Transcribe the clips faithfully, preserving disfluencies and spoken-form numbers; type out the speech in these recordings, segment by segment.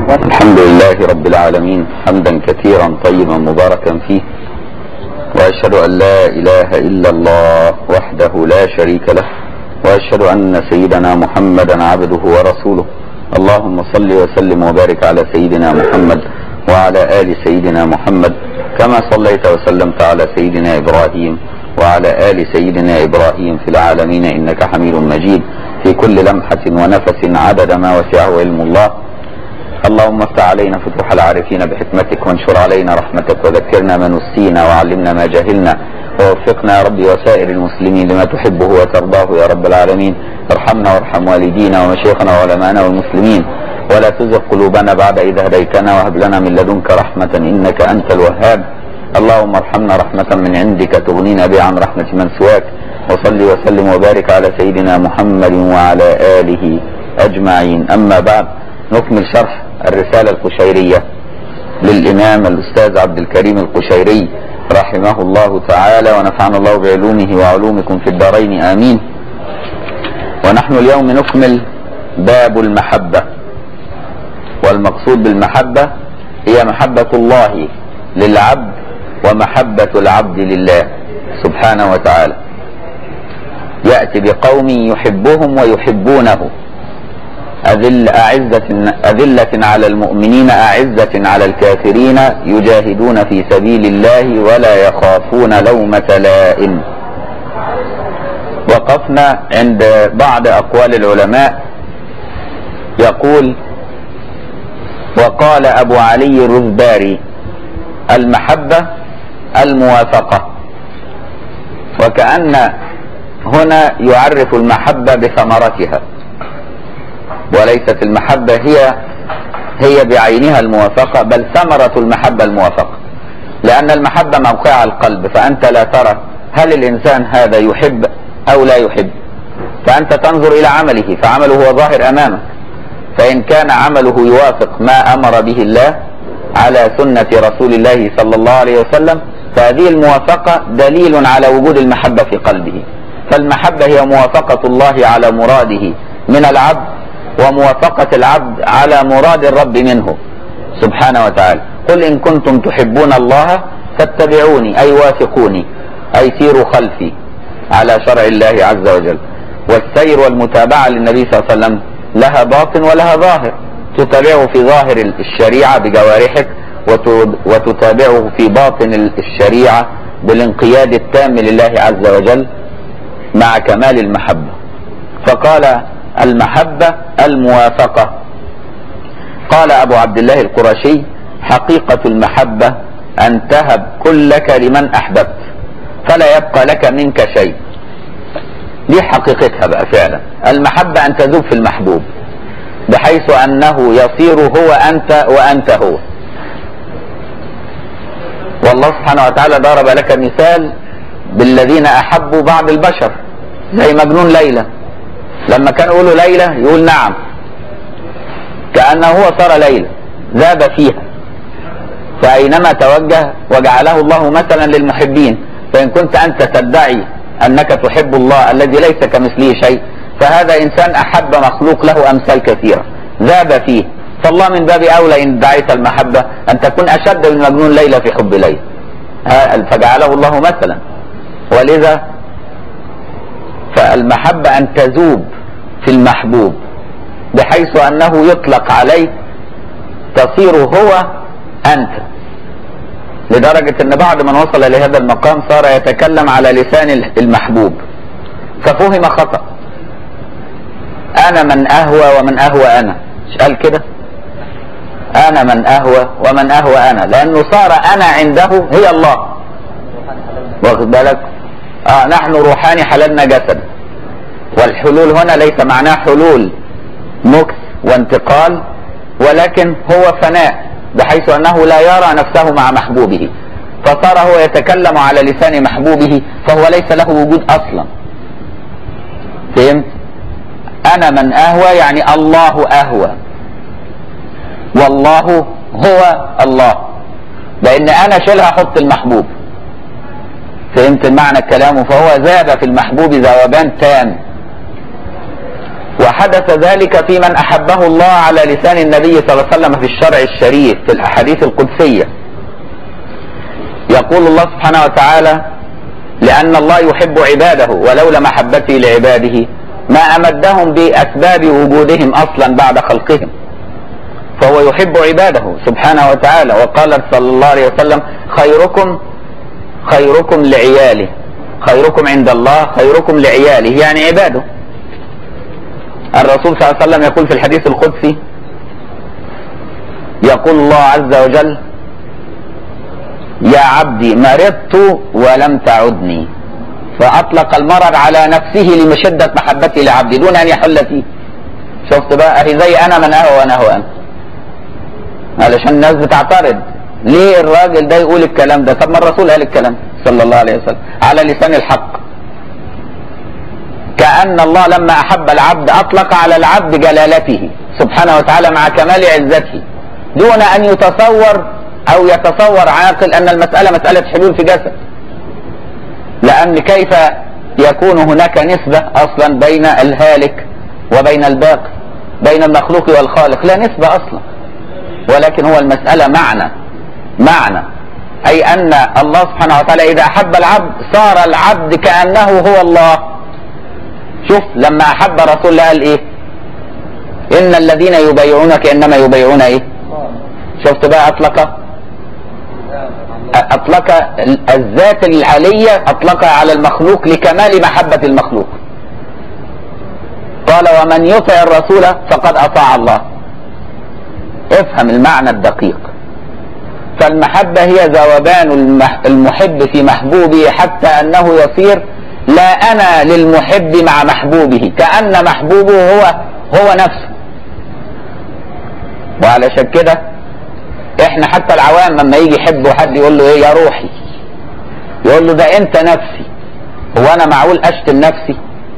الحمد لله رب العالمين حمدا كثيرا طيبا مباركا فيه، وأشهد أن لا إله إلا الله وحده لا شريك له، وأشهد أن سيدنا محمدا عبده ورسوله. اللهم صل وسلم وبارك على سيدنا محمد وعلى آل سيدنا محمد كما صليت وسلمت على سيدنا إبراهيم وعلى آل سيدنا إبراهيم في العالمين إنك حميد مجيد، في كل لمحة ونفس عدد ما وسعه علم الله. اللهم افتح علينا فتوح العارفين بحكمتك، وانشر علينا رحمتك، وذكرنا ما نسينا وعلمنا ما جهلنا، ووفقنا يا ربي وسائر المسلمين لما تحبه وترضاه يا رب العالمين. ارحمنا وارحم والدينا ومشايخنا وعلماءنا والمسلمين، ولا تزغ قلوبنا بعد إذ هديتنا، وهب لنا من لدنك رحمة إنك أنت الوهاب. اللهم ارحمنا رحمة من عندك تغنينا بها عن رحمة من سواك. وصلي وسلم وبارك على سيدنا محمد وعلى آله أجمعين. أما بعد، نكمل شرح الرسالة القشيرية للإمام الأستاذ عبد الكريم القشيري رحمه الله تعالى، ونفعنا الله بعلومه وعلومكم في الدارين آمين. ونحن اليوم نكمل باب المحبة، والمقصود بالمحبة هي محبة الله للعبد ومحبة العبد لله سبحانه وتعالى. يأتي بقوم يحبهم ويحبونه، أذل أعزة أذلة على المؤمنين أعزة على الكافرين يجاهدون في سبيل الله ولا يخافون لومة لائم. وقفنا عند بعض أقوال العلماء، يقول: وقال أبو علي الرذباري: المحبة الموافقة. وكأن هنا يعرف المحبة بثمرتها، وليست المحبة هي هي بعينها الموافقة، بل ثمرة المحبة الموافقة، لأن المحبة موقع القلب، فأنت لا ترى هل الإنسان هذا يحب أو لا يحب، فأنت تنظر إلى عمله، فعمله هو ظاهر أمامك، فإن كان عمله يوافق ما أمر به الله على سنة رسول الله صلى الله عليه وسلم، فهذه الموافقة دليل على وجود المحبة في قلبه. فالمحبة هي موافقة الله على مراده من العبد، وموافقة العبد على مراد الرب منه سبحانه وتعالى. قل إن كنتم تحبون الله فاتبعوني، أي وافقوني، أي سيروا خلفي على شرع الله عز وجل. والسير والمتابعة للنبي صلى الله عليه وسلم لها باطن ولها ظاهر، تتابعه في ظاهر الشريعة بجوارحك، وتتابعه في باطن الشريعة بالانقياد التام لله عز وجل مع كمال المحبة. فقال: المحبة الموافقة. قال أبو عبد الله القرشي: حقيقة المحبة أن تهب كلك لمن أحببت فلا يبقى لك منك شيء. دي حقيقتها بقى فعلا. المحبة أن تذوب في المحبوب، بحيث أنه يصير هو أنت وأنت هو. والله سبحانه وتعالى ضرب لك مثال بالذين أحبوا بعض البشر، زي مجنون ليلى، لما كانوا يقولوا ليلى يقول نعم، كأنه هو صار ليلى، ذاب فيها. فأينما توجه وجعله الله مثلا للمحبين. فإن كنت أنت تدعي أنك تحب الله الذي ليس كمثله شيء، فهذا إنسان أحب مخلوق له أمثال كثيرة ذاب فيه. فالله من باب أولى إن دعيت المحبة أن تكون أشد من مجنون ليلى في حب ليلى، فجعله الله مثلا. ولذا فالمحبة أن تذوب في المحبوب، بحيث أنه يطلق عليك تصير هو أنت، لدرجة أن بعد من وصل لهذا المقام صار يتكلم على لسان المحبوب، ففهم خطأ. أنا من أهوى ومن أهوى أنا، مش قال كده؟ أنا من أهوى ومن أهوى أنا، لأنه صار أنا عنده هي الله. واخد بالك؟ آه نحن روحاني حللنا جسد. والحلول هنا ليس معناه حلول مكث وانتقال، ولكن هو فناء، بحيث أنه لا يرى نفسه مع محبوبه، فصار هو يتكلم على لسان محبوبه، فهو ليس له وجود أصلا. فهمت؟ أنا من أهوى يعني الله أهوى، والله هو الله، لأن أنا شيلها حط المحبوب. فهمت المعنى الكلام؟ فهو ذاب في المحبوب ذوبان تام. وحدث ذلك في من أحبه الله على لسان النبي صلى الله عليه وسلم في الشرع الشريف في الأحاديث القدسية. يقول الله سبحانه وتعالى: لأن الله يحب عباده ولولا محبته لعباده ما أمدهم بأسباب وجودهم أصلا بعد خلقهم. فهو يحب عباده سبحانه وتعالى. وقال صلى الله عليه وسلم: خيركم خيركم لعياله، خيركم عند الله خيركم لعياله، يعني عباده. الرسول صلى الله عليه وسلم يقول في الحديث القدسي، يقول الله عز وجل: يا عبدي مرضت ولم تعدني، فأطلق المرض على نفسه لمشدة محبته لعبدي دون أن يحل فيه. شفت بقى؟ أهي زي أنا من أهوى وأنا هو أنا. علشان الناس بتعترض ليه الراجل ده يقول الكلام ده؟ طب ما الرسول قال الكلام صلى الله عليه وسلم على لسان الحق. كأن الله لما أحب العبد أطلق على العبد جلالته سبحانه وتعالى مع كمال عزته دون أن يتصور أو يتصور عاقل أن المسألة مسألة حلول في جسد. لأن كيف يكون هناك نسبة أصلا بين الهالك وبين الباقي، بين المخلوق والخالق؟ لا نسبة أصلا، ولكن هو المسألة معنى معنى أي أن الله سبحانه وتعالى إذا أحب العبد صار العبد كأنه هو الله. شوف لما أحب رسول الله قال إيه؟ إن الذين يبايعونك إنما يبايعون إيه؟ شفت بقى؟ أطلق أطلق الذات العلية أطلقها على المخلوق لكمال محبة المخلوق. قال: ومن يطع الرسول فقد أطاع الله. افهم المعنى الدقيق. فالمحبة هي ذوبان المحب في محبوبه حتى أنه يصير لا أنا للمحب مع محبوبه، كأن محبوبه هو هو نفسه. وعلشان كده احنا حتى العوام لما يجي يحب حد يقول له ايه؟ يا روحي. يقول له ده انت نفسي. هو انا معقول اشتم نفسي؟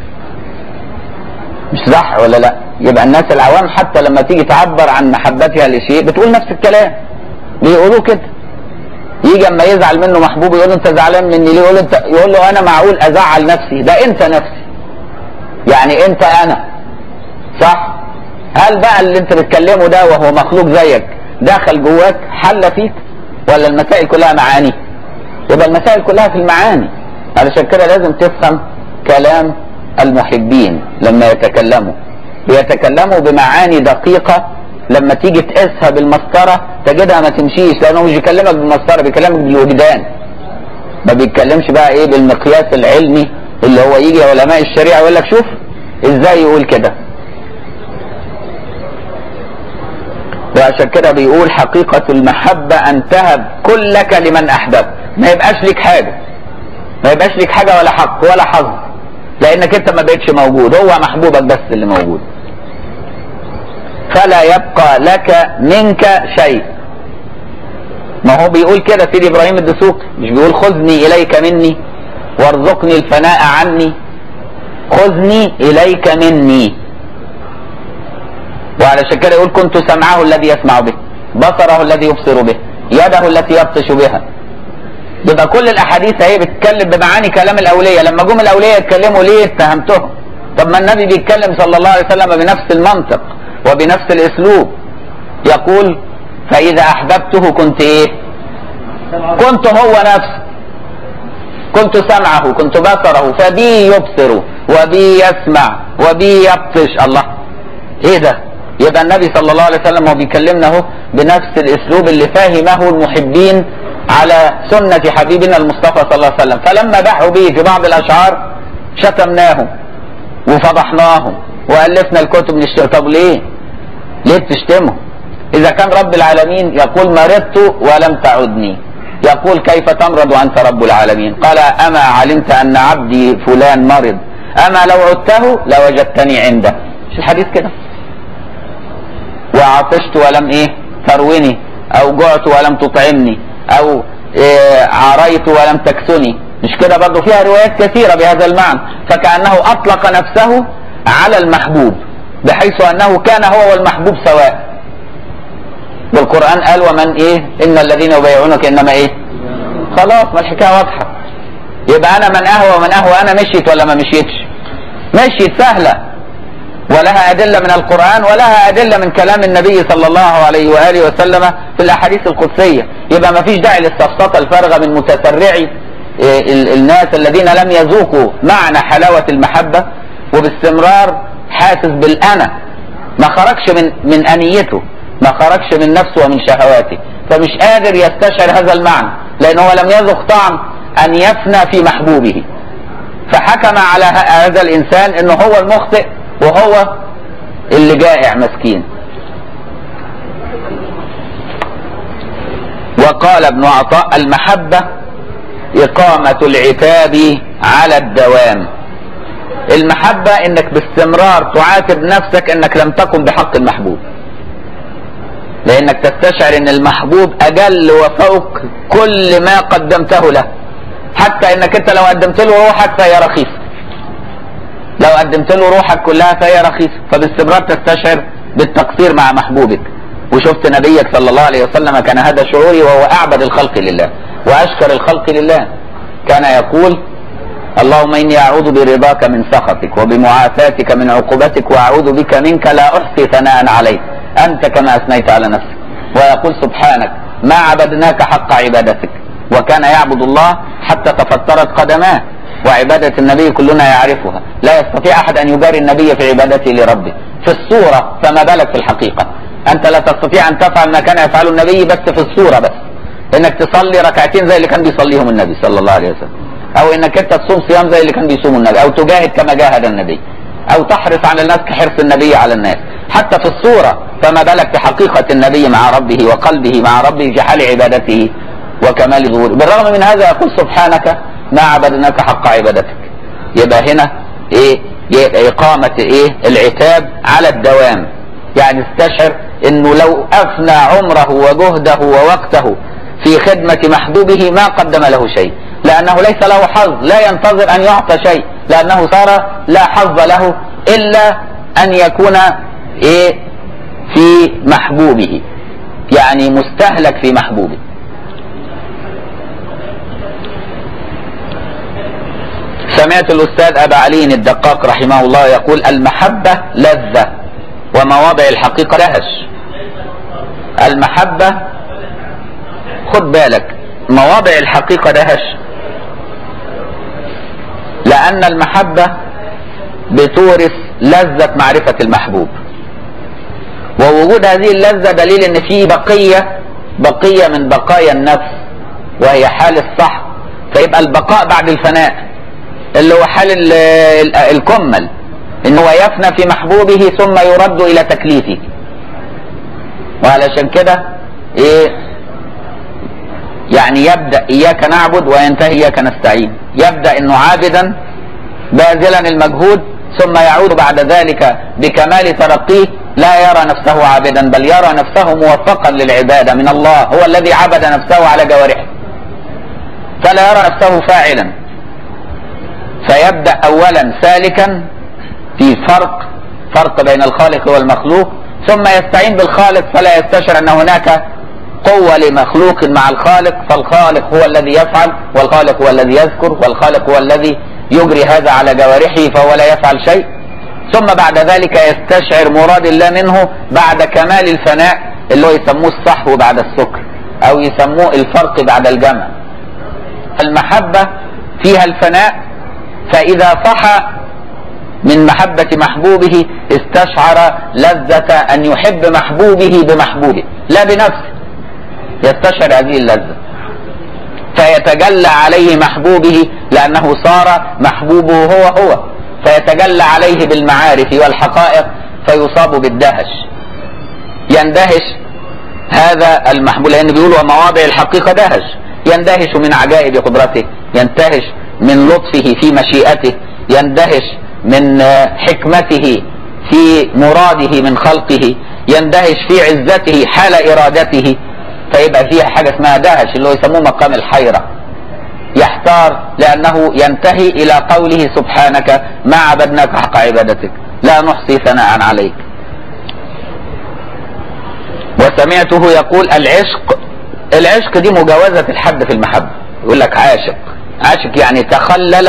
مش صح ولا لا؟ يبقى الناس العوام حتى لما تيجي تعبر عن محبتها لشيء بتقول نفس الكلام، بيقولوه كده. يجي اما يزعل منه محبوب يقول له انت زعلان مني ليه؟ يقول له انت يقول له انا معقول ازعل نفسي؟ ده انت نفسي، يعني انت انا. صح؟ هل بقى اللي انت بتكلمه ده وهو مخلوق زيك دخل جواك حل فيك؟ ولا المسائل كلها معاني؟ يبقى المسائل كلها في المعاني. علشان كده لازم تفهم كلام المحبين لما يتكلموا، بيتكلموا بمعاني دقيقة. لما تيجي تقيسها بالمسطرة تجدها ما تمشيش، لأنه مش بيكلمك بالمسطرة، بيكلمك بالوجدان. ما بيتكلمش بقى ايه بالمقياس العلمي اللي هو يجي علماء الشريعة يقول لك شوف ازاي يقول كده. وعشان كده بيقول: حقيقة المحبة أن تهب كلك لمن أحببت. ما يبقاش لك حاجة، ما يبقاش لك حاجة ولا حق ولا حظ، لأنك أنت ما بقتش موجود، هو محبوبك بس اللي موجود. فلا يبقى لك منك شيء. ما هو بيقول كده سيدي إبراهيم الدسوقي، مش بيقول: خذني إليك مني وارزقني الفناء عني؟ خذني إليك مني. وعلشان كده يقول: كنت سمعه الذي يسمع به، بصره الذي يبصر به، يده التي يبطش بها. يبقى كل الاحاديث اهي بتتكلم بمعاني كلام الاولياء. لما جم الاولياء يتكلموا ليه اتهمتهم؟ طب ما النبي بيتكلم صلى الله عليه وسلم بنفس المنطق وبنفس الاسلوب. يقول: فاذا احببته كنت ايه؟ كنت هو نفسه، كنت سمعه، كنت بصره، فبي يبصر وبي يسمع وبي يبطش. الله، ايه ده؟ يبقى النبي صلى الله عليه وسلم هو بيكلمنا اهو بنفس الاسلوب اللي فاهمه المحبين على سنة حبيبنا المصطفى صلى الله عليه وسلم. فلما باحوا به في بعض الاشعار شتمناهم وفضحناهم والفنا الكتب نشتم. طب ليه؟ ليه بتشتمه؟ اذا كان رب العالمين يقول: مرضت ولم تعدني، يقول: كيف تمرض وانت رب العالمين؟ قال: اما علمت ان عبدي فلان مرض، اما لو عدته لوجدتني عنده. مش الحديث كده؟ وعطشت ولم ايه تروني، او جعت ولم تطعمني، او إيه عريت ولم تكسني. مش كده برضه؟ فيها روايات كثيرة بهذا المعنى. فكأنه اطلق نفسه على المحبوب بحيث انه كان هو والمحبوب سواء. والقرآن قال: ومن ايه ان الذين يبايعونك انما ايه. خلاص، ما الحكاية واضحة. يبقى انا من اهوى ومن اهوى انا مشيت ولا ما مشيتش؟ مشيت سهلة. ولها أدلة من القرآن ولها أدلة من كلام النبي صلى الله عليه وآله وسلم في الأحاديث القدسية. يبقى ما فيش داعي للسفسطة الفارغة من متسرعي الناس الذين لم يذوقوا معنى حلاوة المحبة، وباستمرار حاسس بالأنا، ما خرجش من من أنيته، ما خرجش من نفسه ومن شهواته، فمش قادر يستشعر هذا المعنى، لأنه لم يذق طعم أن يفنى في محبوبه، فحكم على هذا الإنسان أنه هو المخطئ وهو اللي جائع مسكين. وقال ابن عطاء: المحبة إقامة العتاب على الدوام. المحبة انك باستمرار تعاتب نفسك انك لم تكن بحق المحبوب، لانك تستشعر ان المحبوب اجل وفوق كل ما قدمته له، حتى انك انت لو قدمت له روحك فهي رخيصة، لو قدمت له روحك كلها فهي رخيصة، فباستمرار تستشعر بالتقصير مع محبوبك. وشفت نبيك صلى الله عليه وسلم كان هذا شعوري، وهو اعبد الخلق لله واشكر الخلق لله، كان يقول: اللهم إني أعوذ برضاك من سخطك وبمعافاتك من عقوبتك وأعوذ بك منك لا أحصي ثناء عليك أنت كما أثنيت على نفسك. ويقول سبحانك ما عبدناك حق عبادتك. وكان يعبد الله حتى تفطرت قدماه، وعبادة النبي كلنا يعرفها، لا يستطيع أحد أن يجاري النبي في عبادته لربه في الصورة، فما بالك في الحقيقة. أنت لا تستطيع أن تفعل ما كان يفعله النبي بس في الصورة، بس إنك تصلي ركعتين زي اللي كان بيصليهم النبي صلى الله عليه وسلم، او انك انت تصوم صيام زي اللي كان بيصوم النبي، او تجاهد كما جاهد النبي، او تحرص على الناس كحرص النبي على الناس، حتى في الصورة، فما بالك بحقيقة النبي مع ربه وقلبه مع ربه في حال عبادته وكمال ظهوره. بالرغم من هذا يقول سبحانك ما عبدناك حق عبادتك. يبقى هنا ايه؟ يبقى اقامة ايه؟ العتاب على الدوام، يعني استشعر انه لو افنى عمره وجهده ووقته في خدمة محبوبه ما قدم له شيء، لأنه ليس له حظ، لا ينتظر أن يعطى شيء، لأنه صار لا حظ له إلا أن يكون إيه؟ في محبوبه، يعني مستهلك في محبوبه. سمعت الأستاذ أبا علي الدقاق رحمه الله يقول: المحبة لذة ومواضع الحقيقة دهش. المحبة خد بالك مواضع الحقيقة دهش، لأن المحبة بتورث لذة معرفة المحبوب، ووجود هذه اللذة دليل ان في بقية بقية من بقايا النفس، وهي حال الصح، فيبقى البقاء بعد الفناء اللي هو حال الكمل، ان هو يفنى في محبوبه ثم يرد الى تكليفه. وعلشان كده ايه يعني يبدأ إياك نعبد وينتهي إياك نستعين، يبدأ إنه عابدا باذلا المجهود، ثم يعود بعد ذلك بكمال ترقيه لا يرى نفسه عابدا، بل يرى نفسه موفقا للعبادة من الله، هو الذي عبد نفسه على جوارحه، فلا يرى نفسه فاعلا. فيبدأ أولا سالكا في فرق فرق بين الخالق والمخلوق، ثم يستعين بالخالق فلا يستشعر أن هناك قوة لمخلوق مع الخالق، فالخالق هو الذي يفعل، والخالق هو الذي يذكر، والخالق هو الذي يجري هذا على جوارحه، فهو لا يفعل شيء. ثم بعد ذلك يستشعر مراد الله منه بعد كمال الفناء، اللي هو يسموه الصحو بعد السكر، او يسموه الفرق بعد الجمع. المحبة فيها الفناء، فإذا صح من محبة محبوبه استشعر لذة أن يحب محبوبه بمحبوبه لا بنفسه، يستشعر هذه اللذة فيتجلى عليه محبوبه، لأنه صار محبوبه هو هو، فيتجلى عليه بالمعارف والحقائق فيصاب بالدهش، يندهش هذا المحبوب، لأن بيقولوا مواضع الحقيقة دهش، يندهش من عجائب قدرته، يندهش من لطفه في مشيئته، يندهش من حكمته في مراده من خلقه، يندهش في عزته حال إرادته، فيبقى فيها حاجة اسمها دهش اللي هو يسموه مقام الحيرة، يحتار لأنه ينتهي إلى قوله سبحانك ما عبدناك حق عبادتك لا نحصي ثناء عليك. وسمعته يقول: العشق العشق دي مجاوزة الحد في المحبة. يقول لك عاشق، عاشق يعني تخلل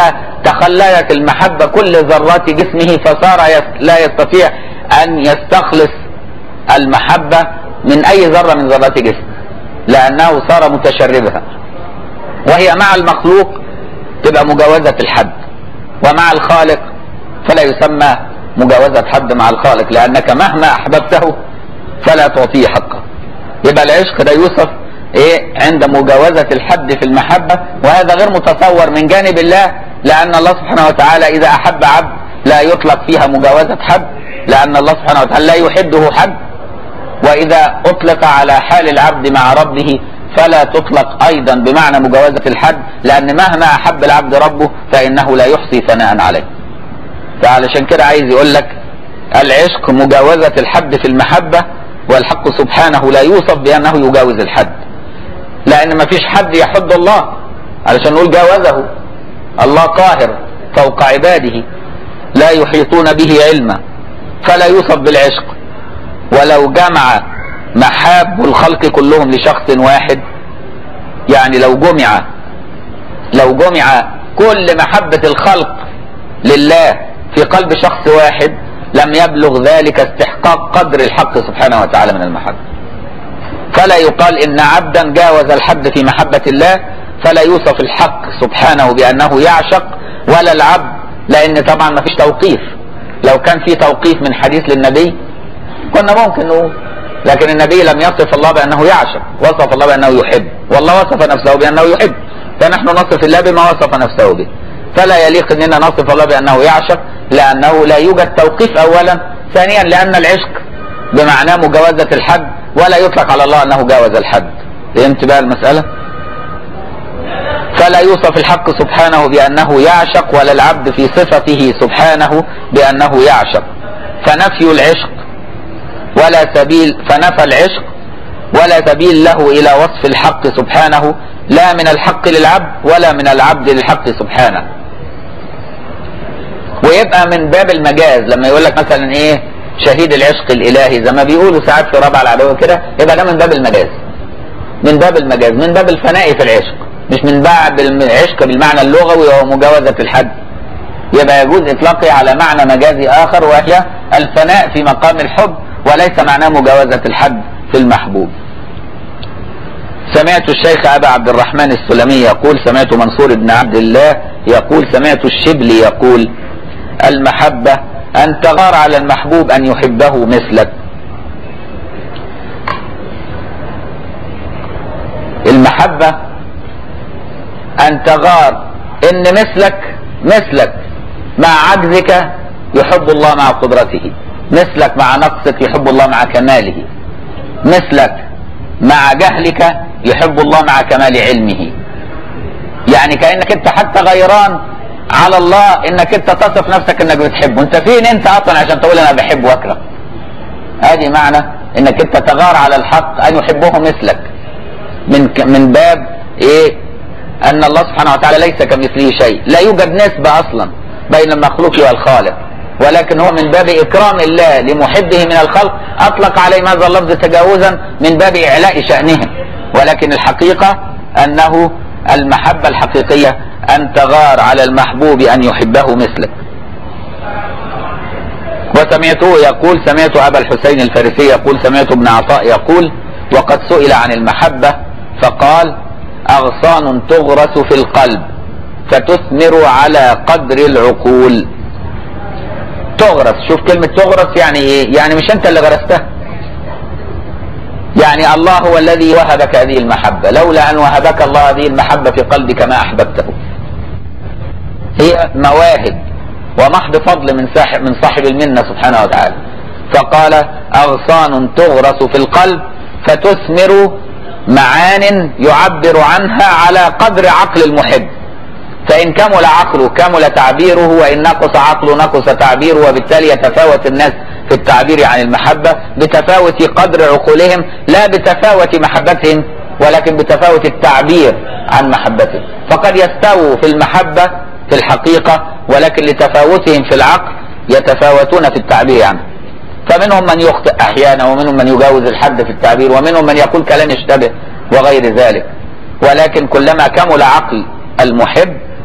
تخللت المحبة كل ذرات جسمه فصار لا يستطيع أن يستخلص المحبة من أي ذرة من ذرات جسمه، لأنه صار متشربها. وهي مع المخلوق تبقى مجاوزة الحد، ومع الخالق فلا يسمى مجاوزة حد مع الخالق، لأنك مهما أحببته فلا تعطيه حقه. يبقى العشق ده يوصف ايه عند مجاوزة الحد في المحبة، وهذا غير متصور من جانب الله، لأن الله سبحانه وتعالى إذا أحب عبد لا يطلق فيها مجاوزة حد، لأن الله سبحانه وتعالى لا يحبه حد. وإذا أطلق على حال العبد مع ربه فلا تطلق أيضا بمعنى مجاوزة الحد، لأن مهما أحب العبد ربه فإنه لا يحصي ثناء عليه. فعلشان كده عايز يقول لك العشق مجاوزة الحد في المحبة، والحق سبحانه لا يوصف بأنه يجاوز الحد، لأن ما فيش حد يحد الله علشان نقول جاوزه. الله قاهر فوق عباده لا يحيطون به علما، فلا يوصف بالعشق. ولو جمع محاب الخلق كلهم لشخص واحد، يعني لو جمع لو جمع كل محبة الخلق لله في قلب شخص واحد لم يبلغ ذلك استحقاق قدر الحق سبحانه وتعالى من المحبة. فلا يقال إن عبدا جاوز الحد في محبة الله، فلا يوصف الحق سبحانه بأنه يعشق ولا العبد، لأن طبعا ما فيش توقيف. لو كان في توقيف من حديث للنبي كنا ممكن نقول، لكن النبي لم يصف الله بأنه يعشق، وصف الله بأنه يحب، والله وصف نفسه بأنه يحب، فنحن نصف الله بما وصف نفسه به. فلا يليق أننا نصف الله بأنه يعشق، لأنه لا يوجد توقيف أولا، ثانيا لأن العشق بمعنى مجاوزة الحد، ولا يطلق على الله أنه جاوز الحد. فهمت بقى المسألة؟ فلا يوصف الحق سبحانه بأنه يعشق، ولا العبد في صفته سبحانه بأنه يعشق. فنفي العشق ولا سبيل فنفى العشق ولا سبيل له إلى وصف الحق سبحانه، لا من الحق للعبد ولا من العبد للحق سبحانه. ويبقى من باب المجاز لما يقول لك مثلا ايه شهيد العشق الالهي زي ما بيقولوا ساعات في ربع العدو كده، يبقى ده من باب المجاز، من باب المجاز، من باب الفناء في العشق، مش من باب العشق بالمعنى اللغوي وهو مجاوزة الحد. يبقى يجوز اطلاقه على معنى مجازي اخر، وهي الفناء في مقام الحب، وليس معناه مجاوزة الحد في المحبوب. سمعت الشيخ أبا عبد الرحمن السلمي يقول، سمعت منصور بن عبد الله يقول، سمعت الشبلي يقول: المحبة أن تغار على المحبوب أن يحبه مثلك. المحبة أن تغار إن مثلك مثلك مع عجزك يحب الله مع قدرته، مثلك مع نقصك يحب الله مع كماله، مثلك مع جهلك يحب الله مع كمال علمه. يعني كأنك انت حتى غيران على الله انك انت تصف نفسك انك بتحبه. انت فين انت اصلا عشان تقول انا بحب واكره؟ ادي معنى انك انت تغار على الحق ان يحبه مثلك، من من باب ايه؟ ان الله سبحانه وتعالى ليس كمثله شيء، لا يوجد نسبة اصلا بين المخلوق والخالق، ولكن هو من باب اكرام الله لمحبه من الخلق اطلق عليه هذا اللفظ تجاوزا من باب اعلاء شأنهم. ولكن الحقيقة انه المحبة الحقيقية ان تغار على المحبوب ان يحبه مثلك. وسمعته يقول، سمعت ابا الحسين الفارسي يقول، سمعت ابن عطاء يقول: وقد سئل عن المحبة فقال: اغصان تغرس في القلب فتثمر على قدر العقول. تغرس، شوف كلمة تغرس يعني ايه؟ يعني مش انت اللي غرستها، يعني الله هو الذي وهبك هذه المحبة، لولا ان وهبك الله هذه المحبة في قلبك ما احببته. هي مواهب ومحض فضل من صاحب من صاحب المنة سبحانه وتعالى. فقال: اغصان تغرس في القلب فتثمر معان يعبر عنها على قدر عقل المحب، فإن كمل عقله كمل تعبيره، وإن نقص عقله نقص تعبيره، وبالتالي يتفاوت الناس في التعبير عن المحبة بتفاوت قدر عقولهم، لا بتفاوت محبتهم، ولكن بتفاوت التعبير عن محبتهم. فقد يستووا في المحبة في الحقيقة، ولكن لتفاوتهم في العقل يتفاوتون في التعبير عنه. فمنهم من يخطئ أحيانا، ومنهم من يجاوز الحد في التعبير، ومنهم من يقول كلام يشتبه وغير ذلك. ولكن كلما كمل عقل المحب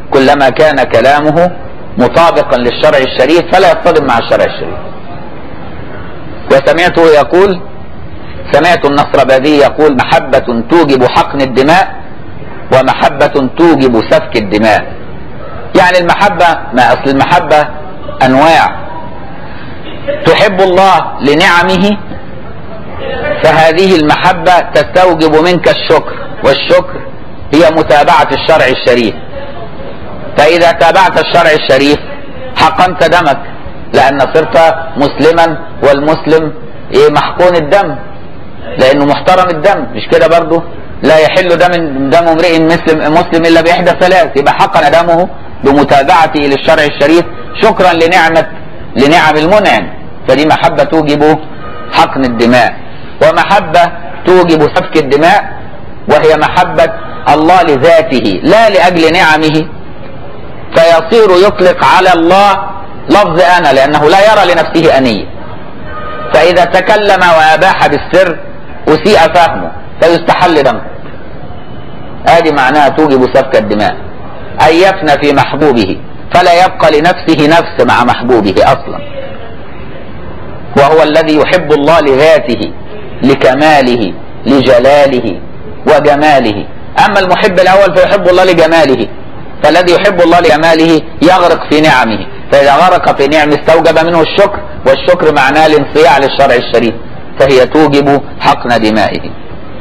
كلما كان كلامه مطابقا للشرع الشريف فلا يصطدم مع الشرع الشريف. وسمعته يقول سمعت النصربادي يقول محبة توجب حقن الدماء ومحبة توجب سفك الدماء. يعني المحبة، ما أصل المحبة أنواع، تحب الله لنعمه فهذه المحبة تستوجب منك الشكر، والشكر هي متابعة الشرع الشريف. فإذا تابعت الشرع الشريف حقنت دمك، لأن صرت مسلما، والمسلم إيه؟ محقون الدم، لأنه محترم الدم، مش كده برضه؟ لا يحل دم دم امرئ مسلم مسلم إلا بإحدى ثلاث، يبقى حقن دمه بمتابعته للشرع الشريف شكرا لنعمة لنعم المنعم. فدي محبة توجب حقن الدماء. ومحبة توجب سفك الدماء، وهي محبة الله لذاته لا لأجل نعمه، فيصير يطلق على الله لفظ أنا، لأنه لا يرى لنفسه أنية. فإذا تكلم وأباح بالسر أسيء فهمه فيستحل دمه. هذه معناها توجب سفك الدماء، أن يفنى في محبوبه فلا يبقى لنفسه نفس مع محبوبه أصلا، وهو الذي يحب الله لذاته لكماله لجلاله وجماله. أما المحب الأول فيحب الله لجماله، فالذي يحب الله لجماله يغرق في نعمه، فإذا غرق في نعمه استوجب منه الشكر، والشكر معناه الانصياع للشرع الشريف، فهي توجب حقن دمائه.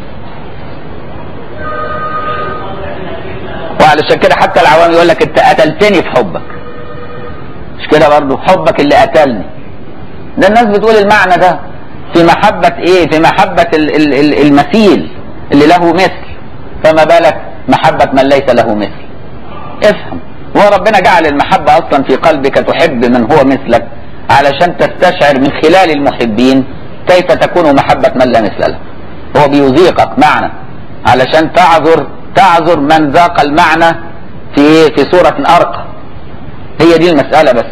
وعلشان كده حتى العوام يقول لك انت قتلتني في حبك، مش كده برضه؟ حبك اللي قتلني. ده الناس بتقول المعنى ده في محبة ايه؟ في محبة المثيل اللي له مثل، فما بالك محبة من ليس له مثل. افهم، هو ربنا جعل المحبة اصلا في قلبك تحب من هو مثلك علشان تستشعر من خلال المحبين كيف تكون محبة من لا مثل له. هو بيذيقك معنى علشان تعذر تعذر من ذاق المعنى في في صورة أرقى. هي دي المسألة بس.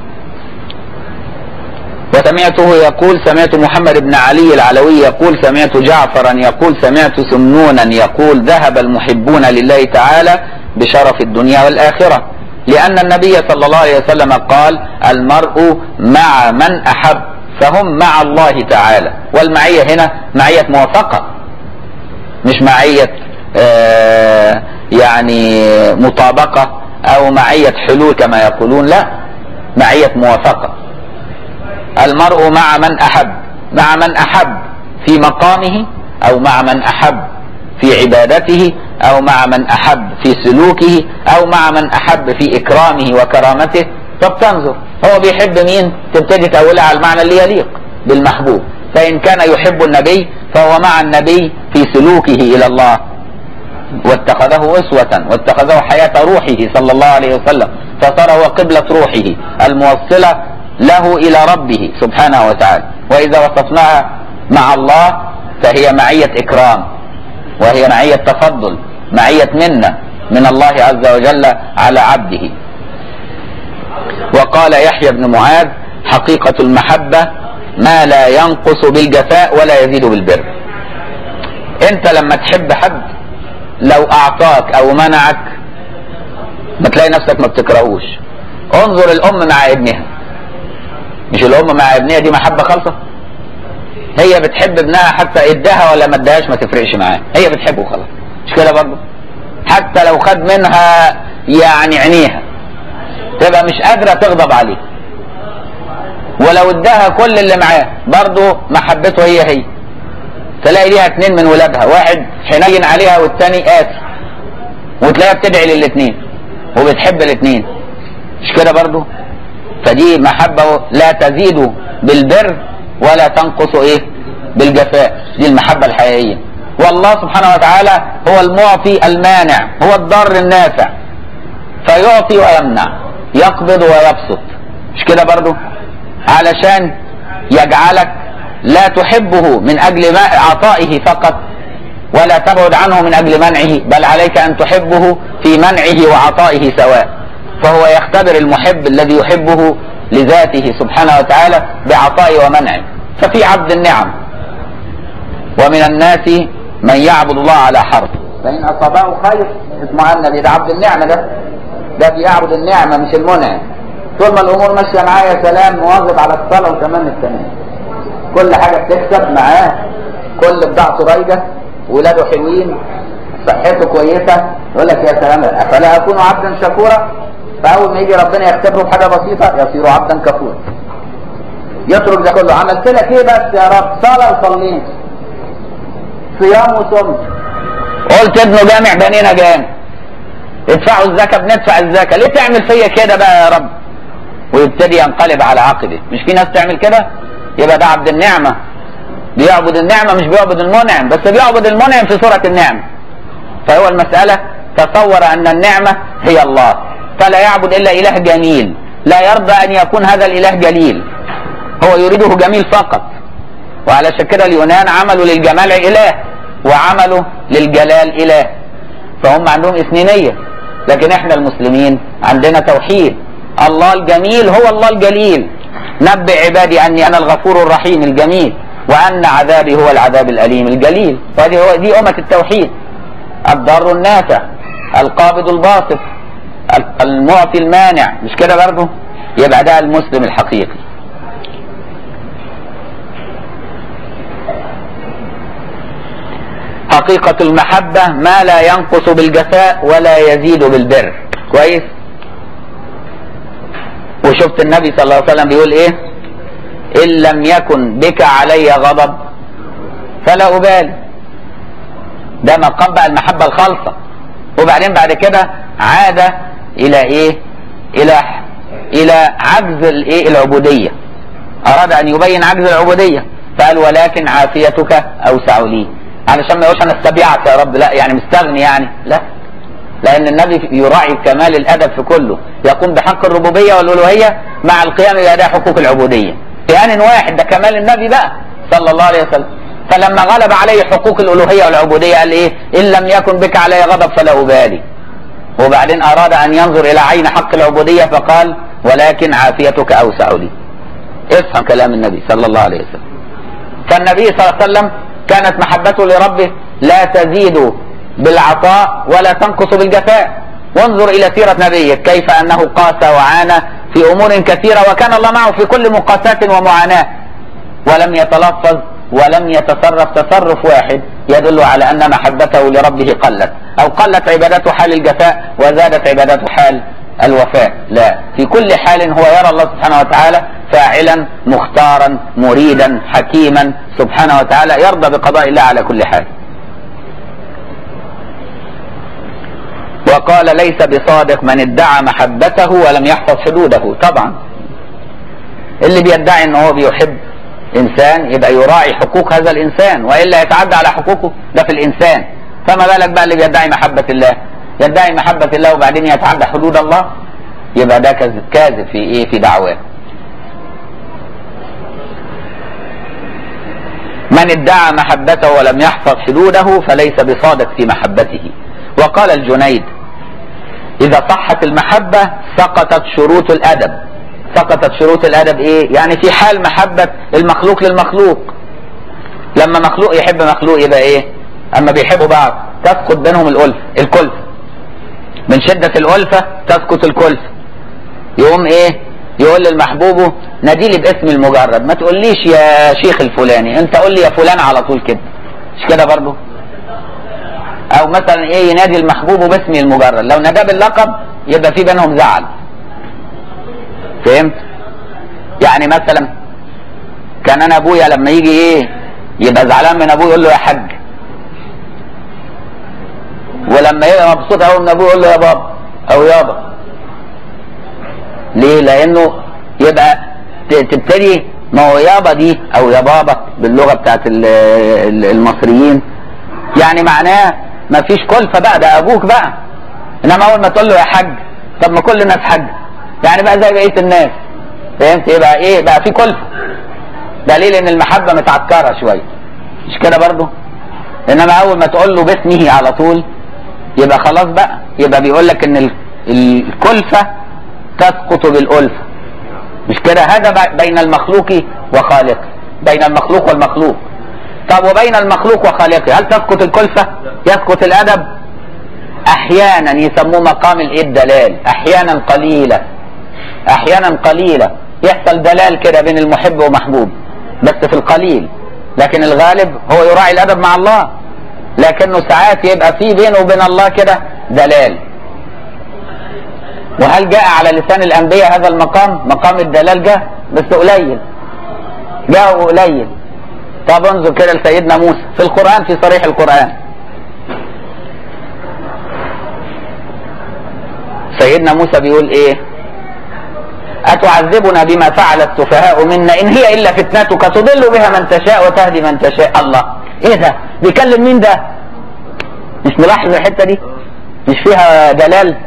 وسمعته يقول سمعت محمد بن علي العلوي يقول سمعت جعفرا يقول سمعت سمنونا يقول ذهب المحبون لله تعالى بشرف الدنيا والآخرة، لأن النبي صلى الله عليه وسلم قال المرء مع من أحب، فهم مع الله تعالى. والمعية هنا معية موافقة، مش معية آه يعني مطابقة أو معية حلول كما يقولون، لا، معية موافقة. المرء مع من أحب، مع من أحب في مقامه، أو مع من أحب في عبادته، أو مع من أحب في سلوكه، أو مع من أحب في إكرامه وكرامته. طب تنظر هو بيحب مين، تبتدي تقولها على المعنى اللي يليق بالمحبوب. فإن كان يحب النبي فهو مع النبي في سلوكه إلى الله، واتخذه أسوة، واتخذه حياة روحه صلى الله عليه وسلم، فصار هو قبلة روحه الموصلة له إلى ربه سبحانه وتعالى. وإذا وصفناها مع الله فهي معية إكرام، وهي معية تفضل، معية منة من الله عز وجل على عبده. وقال يحيى بن معاذ حقيقة المحبة ما لا ينقص بالجفاء ولا يزيد بالبر. انت لما تحب حد لو اعطاك او منعك ما تلاقي نفسك ما بتكرهوش. انظر الام مع ابنها، مش الام مع ابنها دي محبة خالصة؟ هي بتحب ابنها حتى اداها ولا ما اداهاش ما تفرقش معاه، هي بتحبه خلاص، مش كده برضه؟ حتى لو خد منها يعني عينيها تبقى مش قادرة تغضب عليه، ولو اداها كل اللي معاه برضه محبته هي هي. تلاقي ليها اتنين من ولادها، واحد حنين عليها والتاني قاسي، وتلاقيها بتدعي للاتنين وبتحب الاتنين، مش كده برضه؟ فدي محبة لا تزيد بالبر ولا تنقص ايه بالجفاء، دي المحبة الحقيقية. والله سبحانه وتعالى هو المعطي المانع، هو الضار النافع، فيعطي ويمنع، يقبض ويبسط، مش كده برضه؟ علشان يجعلك لا تحبه من اجل ما عطائه فقط ولا تبعد عنه من اجل منعه، بل عليك ان تحبه في منعه وعطائه سواء. فهو يختبر المحب الذي يحبه لذاته سبحانه وتعالى بعطائه ومنعه. ففي عبد النعم، ومن الناس من يعبد الله على حرف، فإن أصابه خير اطمأن به، ده عبد النعمة ده. ده بيعبد النعمه مش المنعم. طول ما الامور ماشيه معاه يا سلام، مواظب على الصلاه وتمام التمام، كل حاجه بتكسب معاه، كل بضاعته رايجه، ولاده حلوين، صحته كويسه، يقول لك يا سلام افلا اكون عبدا شكورا. فاول ما يجي ربنا يختبره بحاجه بسيطه يصير عبدا كفورا، يترك ده كله. عملت لك ايه بس يا رب؟ صلاه وصليت، صيام وصمت، قلت ابنه جامع بنينا جامع، ادفعوا الزكاه بندفع الزكاه، ليه تعمل فيا كده بقى يا رب؟ ويبتدي ينقلب على عقبه. مش في ناس تعمل كده؟ يبقى ده عبد النعمه، بيعبد النعمه مش بيعبد المنعم، بس بيعبد المنعم في صوره النعمه. فهو المساله تصور ان النعمه هي الله، فلا يعبد الا اله جميل، لا يرضى ان يكون هذا الاله جليل، هو يريده جميل فقط. وعلشان كده اليونان عملوا للجمال اله وعملوا للجلال اله، فهم عندهم اثنينيه. لكن احنا المسلمين عندنا توحيد، الله الجميل هو الله الجليل. نبئ عبادي اني انا الغفور الرحيم الجميل، وان عذابي هو العذاب الاليم الجليل. وهذه هو دي امه التوحيد، الضار النافع، القابض الباسط، المعطي المانع، مش كده برضه؟ يبقى ده المسلم الحقيقي. حقيقة المحبة ما لا ينقص بالجفاء ولا يزيد بالبر. كويس؟ وشفت النبي صلى الله عليه وسلم بيقول ايه؟ ان لم يكن بك علي غضب فلا ابالي. ده مقام بقى المحبة الخالصة. وبعدين بعد كده عاد الى ايه؟ الى الى عجز الايه؟ العبودية. اراد ان يبين عجز العبودية فقال ولكن عافيتك اوسع لي، علشان ما يقولش انا استبيعك يا رب، لا يعني مستغني يعني، لا، لان النبي يراعي كمال الادب في كله، يقوم بحق الربوبيه والالوهيه مع القيام باداء حقوق العبوديه في ان واحد. ده كمال النبي بقى صلى الله عليه وسلم. فلما غلب عليه حقوق الالوهيه والعبوديه قال ايه؟ ان لم يكن بك علي غضب فلا ابالي. وبعدين اراد ان ينظر الى عين حق العبوديه فقال ولكن عافيتك اوسع لي. افهم كلام النبي صلى الله عليه وسلم. فالنبي صلى الله عليه وسلم كانت محبته لربه لا تزيد بالعطاء ولا تنقص بالجفاء. وانظر الى سيرة نبيك كيف انه قاس وعانى في امور كثيرة، وكان الله معه في كل مقاساة ومعاناة، ولم يتلفظ ولم يتصرف تصرف واحد يدل على ان محبته لربه قلت، او قلت عبادته حال الجفاء وزادت عبادته حال الوفاء. لا، في كل حال هو يرى الله سبحانه وتعالى فاعلا مختارا مريدا حكيما سبحانه وتعالى، يرضى بقضاء الله على كل حال. وقال ليس بصادق من ادعى محبته ولم يحفظ حدوده. طبعا اللي بيدعي ان هو بيحب انسان يبقى يراعي حقوق هذا الانسان، والا يتعدى على حقوقه، ده في الانسان. فما بالك بقى اللي بيدعي محبة الله، يدعي محبة الله وبعدين يتعدى حدود الله، يبقى ده كاذب كاذب في ايه؟ في دعواه. من ادعى محبته ولم يحفظ حدوده فليس بصادق في محبته. وقال الجنيد اذا صحت المحبة سقطت شروط الادب. سقطت شروط الادب ايه؟ يعني في حال محبة المخلوق للمخلوق، لما مخلوق يحب مخلوق يبقى ايه؟ اما بيحبوا بعض تسقط بينهم الالفة الكلفة، من شدة الالفة تسقط الكلفة. يقوم ايه؟ يقول للمحبوب ناديلي باسمي المجرد، ما تقوليش يا شيخ الفلاني، انت قول لي يا فلان على طول كده، مش كده برضه؟ او مثلا ايه؟ ينادي المحبوب باسمي المجرد، لو ناداه باللقب يبقى في بينهم زعل. فهمت؟ يعني مثلا كان انا ابويا لما يجي ايه يبقى زعلان من ابوه يقول له يا حاج، ولما يبقى مبسوط قوي من ابوه يقول له يا بابا او يابا. ليه؟ لانه يبقى تبتدي، ما هو يابا دي او يا بابا باللغه بتاعت المصريين يعني معناه ما فيش كلفه بقى، ده ابوك بقى. انما اول ما تقول له يا حاج، طب ما كل الناس حاج، يعني بقى زي بقيه الناس. فهمت؟ يبقى ايه؟ بقى في كلفه، دليل ان المحبه متعكره شويه، مش كده برضه؟ انما اول ما تقول له باسمه على طول يبقى خلاص بقى، يبقى بيقول لك ان الكلفه تسقط بالالفه، مش كده؟ هذا بين المخلوق وخالقه، بين المخلوق والمخلوق. طب وبين المخلوق وخالقه هل تسقط الكلفه؟ يسقط الادب؟ احيانا يسموه مقام الايه الدلال، احيانا قليلة احيانا قليلة يحصل دلال كده بين المحب ومحبوب بس في القليل، لكن الغالب هو يراعي الادب مع الله، لكنه ساعات يبقى في بينه وبين الله كده دلال. وهل جاء على لسان الانبياء هذا المقام؟ مقام الدلال جاء بس قليل، جاء قليل. طب انظر كده لسيدنا موسى في القرآن، في صريح القرآن سيدنا موسى بيقول ايه؟ أتعذبنا بما فعل السفهاء منا إن هي إلا فتنتك تضل بها من تشاء وتهدي من تشاء. الله، إيه ده؟ بيكلم مين ده؟ مش ملاحظ الحتة دي؟ مش فيها دلال؟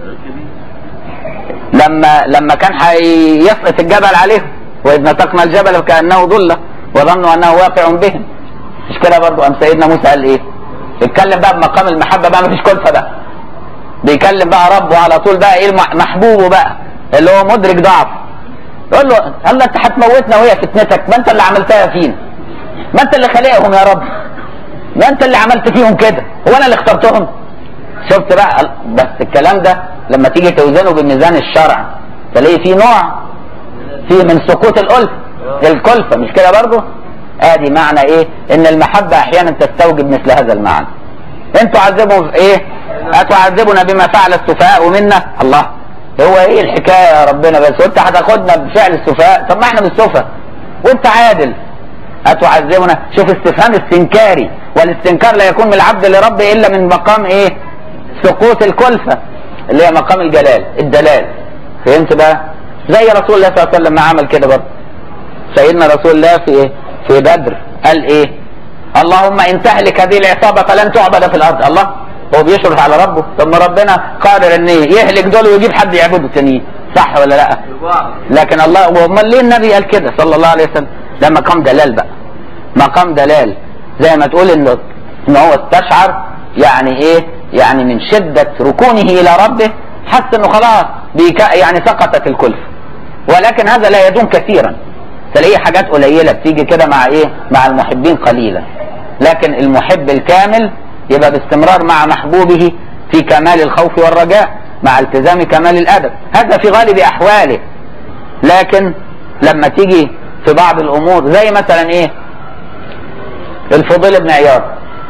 لما لما كان هيسقط الجبل عليهم، وإذ نطقنا الجبل كأنه ضلة وظنوا أنه واقع بهم. مش كده برضه؟ أم سيدنا موسى قال إيه؟ اتكلم بقى بمقام المحبة بقى، مفيش كلفة بقى. بيكلم بقى ربه على طول بقى، إيه محبوبه بقى اللي هو مدرك ضعف. يقول له الله انت هتموتنا وهي فتنتك، ما انت اللي عملتها فينا، ما انت اللي خلقهم يا رب، ما انت اللي عملت فيهم كده، هو انا اللي اخترتهم؟ شفت بقى؟ بس الكلام ده لما تيجي توزنه بميزان الشرع تلاقي فيه نوع فيه من سقوط الألفة الكلفة، مش كده برضه؟ ادي معنى ايه؟ ان المحبة احيانا تستوجب مثل هذا المعنى. انتوا عذبوا في ايه؟ اتعذبنا بما فعل السفهاء منا. الله، هو ايه الحكايه يا ربنا؟ بس وانت هتاخدنا بفعل السفهاء؟ طب ما احنا بالسفهاء وانت عادل. اتعذبنا، شوف استفهام استنكاري، والاستنكار لا يكون من العبد لربه الا من مقام ايه؟ سقوط الكلفه اللي هي مقام الجلال الدلال. فهمت بقى؟ زي رسول الله صلى الله عليه وسلم ما عمل كده برضه. سيدنا رسول الله في ايه؟ في بدر قال ايه؟ اللهم ان تهلك هذه العصابه فلن تعبد في الارض. الله، هو بيشرف على ربه؟ طب ما ربنا قادر ان يهلك دول ويجيب حد يعبده تانيين، صح ولا لا؟ لكن الله، امال ليه النبي قال كده صلى الله عليه وسلم؟ ده مقام دلال بقى، مقام دلال. زي ما تقول انه ان هو استشعر يعني ايه؟ يعني من شده ركونه الى ربه حس انه خلاص يعني سقطت الكلفه. ولكن هذا لا يدوم كثيرا، تلاقيه حاجات قليله بتيجي كده مع ايه؟ مع المحبين قليلا. لكن المحب الكامل يبقى باستمرار مع محبوبه في كمال الخوف والرجاء، مع التزام كمال الادب، هذا في غالب احواله. لكن لما تيجي في بعض الامور زي مثلا ايه؟ الفضيل بن عياض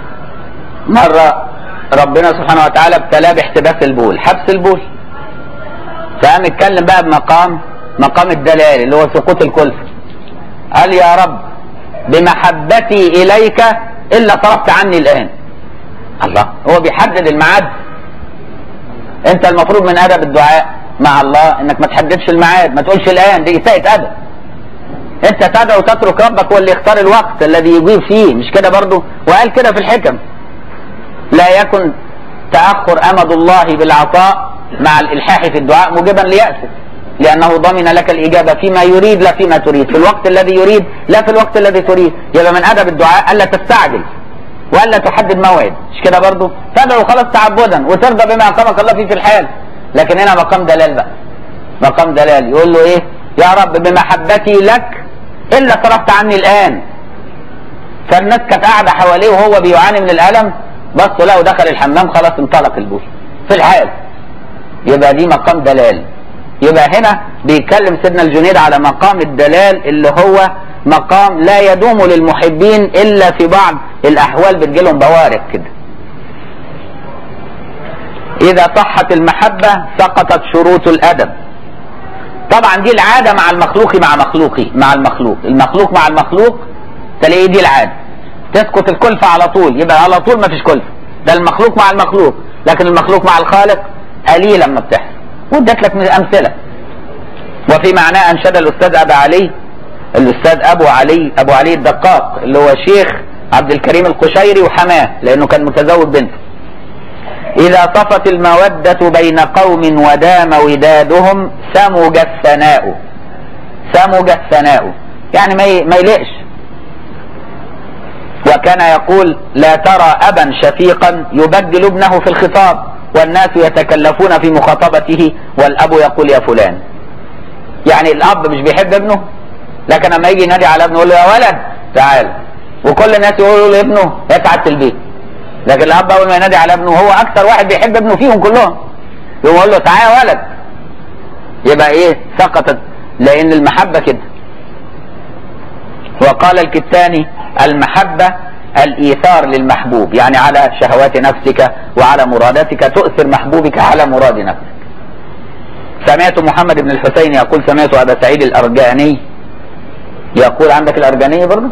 مره ربنا سبحانه وتعالى ابتلاه باحتباس البول، حبس البول، فقام اتكلم بقى بمقام مقام الدلال اللي هو سقوط الكلفه. قال يا رب بمحبتي اليك الا صرفت عني الان. الله، هو بيحدد الميعاد. انت المفروض من ادب الدعاء مع الله انك ما تحددش الميعاد، ما تقولش الان، دي اساءة ادب. انت تدعو وتترك ربك هو اللي يختار الوقت الذي يجيب فيه، مش كده برضه؟ وقال كده في الحكم لا يكن تاخر امد الله بالعطاء مع الالحاح في الدعاء موجبا ليأسه، لانه ضمن لك الاجابه فيما يريد لا فيما تريد، في الوقت الذي يريد لا في الوقت الذي تريد. يبقى من ادب الدعاء الا تستعجل والا تحدد موعد، مش كده برضه؟ تدعو خلاص تعبدا وترضى بما اقامك الله فيه في الحال. لكن هنا مقام دلال بقى، مقام دلال يقول له ايه؟ يا رب بمحبتي لك الا صرفت عني الان. فالناس كانت قاعده حواليه وهو بيعاني من الالم، بصوا له ودخل الحمام خلاص انطلق البول في الحال. يبقى دي مقام دلال. يبقى هنا بيتكلم سيدنا الجنيد على مقام الدلال اللي هو مقام لا يدوم للمحبين الا في بعض الاحوال بتجيلهم بوارق كده. اذا صحت المحبة سقطت شروط الادب. طبعا دي العادة مع المخلوق مع مخلوقي مع المخلوق المخلوق مع المخلوق تلاقيه دي العادة، تسقط الكلفة على طول، يبقى على طول ما فيش كلفة. ده المخلوق مع المخلوق، لكن المخلوق مع الخالق قليلا ما بتحصل. واديت لك امثلة. وفي معناه انشد الاستاذ ابو علي الاستاذ ابو علي ابو علي الدقاق اللي هو شيخ عبد الكريم القشيري وحماه، لانه كان متزوج بنته: اذا طفت المودة بين قوم ودام ودادهم سمج الثناء. سمج الثناء يعني ما يلقش. وكان يقول: لا ترى ابا شفيقا يبدل ابنه في الخطاب والناس يتكلفون في مخاطبته والاب يقول يا فلان. يعني الاب مش بيحب ابنه، لكن لما يجي ينادي على ابنه يقول له يا ولد تعال، وكل الناس يقولوا لابنه يا سعاده البيت. لكن الاب اول ما ينادي على ابنه هو اكثر واحد بيحب ابنه فيهم كلهم، يقوم يقول له تعالى يا ولد، يبقى ايه؟ سقطت، لان المحبه كده. وقال الكتاني المحبه الايثار للمحبوب، يعني على شهوات نفسك وعلى مراداتك تؤثر محبوبك على مراد نفسك. سمعت محمد بن الحسين يقول سمعت ابا سعيد الارجاني يقول، عندك الارجاني برضه؟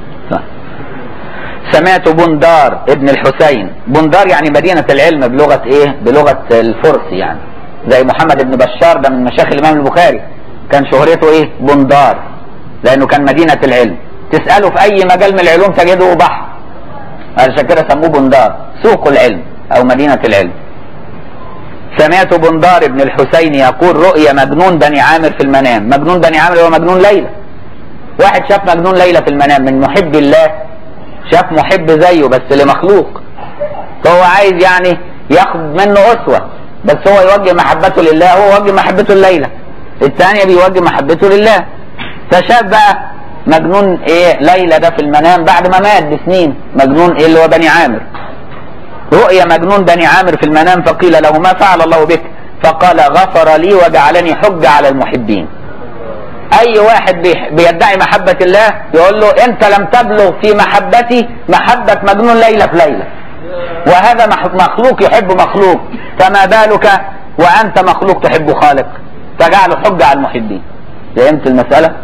سمعت بندار ابن الحسين، بندار يعني مدينة العلم بلغة ايه؟ بلغة الفرس، يعني زي محمد بن بشار ده من مشايخ الامام البخاري، كان شهرته ايه؟ بندار، لانه كان مدينة العلم، تسأله في اي مجال من العلوم تجده بحر، عشان كده سموه بندار، سوق العلم او مدينة العلم. سمعت بندار ابن الحسين يقول رؤيا مجنون بني عامر في المنام. مجنون بني عامر هو مجنون ليلى، واحد شاف مجنون ليلى في المنام من محب الله، شاف محب زيه بس لمخلوق، فهو عايز يعني ياخد منه اسوه، بس هو يوجه محبته لله، هو يوجه محبته لليلى، الثانيه بيوجه محبته لله. فشاف بقى مجنون ايه ليلى ده في المنام بعد ما مات بسنين، مجنون ايه اللي هو بني عامر. رؤيا مجنون بني عامر في المنام، فقيل له ما فعل الله بك؟ فقال غفر لي وجعلني حجه على المحبين. اي واحد بيدعي محبة الله يقول له انت لم تبلغ في محبتي محبة مجنون ليلى في ليلى، وهذا مخلوق يحب مخلوق، فما بالك وانت مخلوق تحب خالق، فجعله حجة على المحبين. فهمت المسألة؟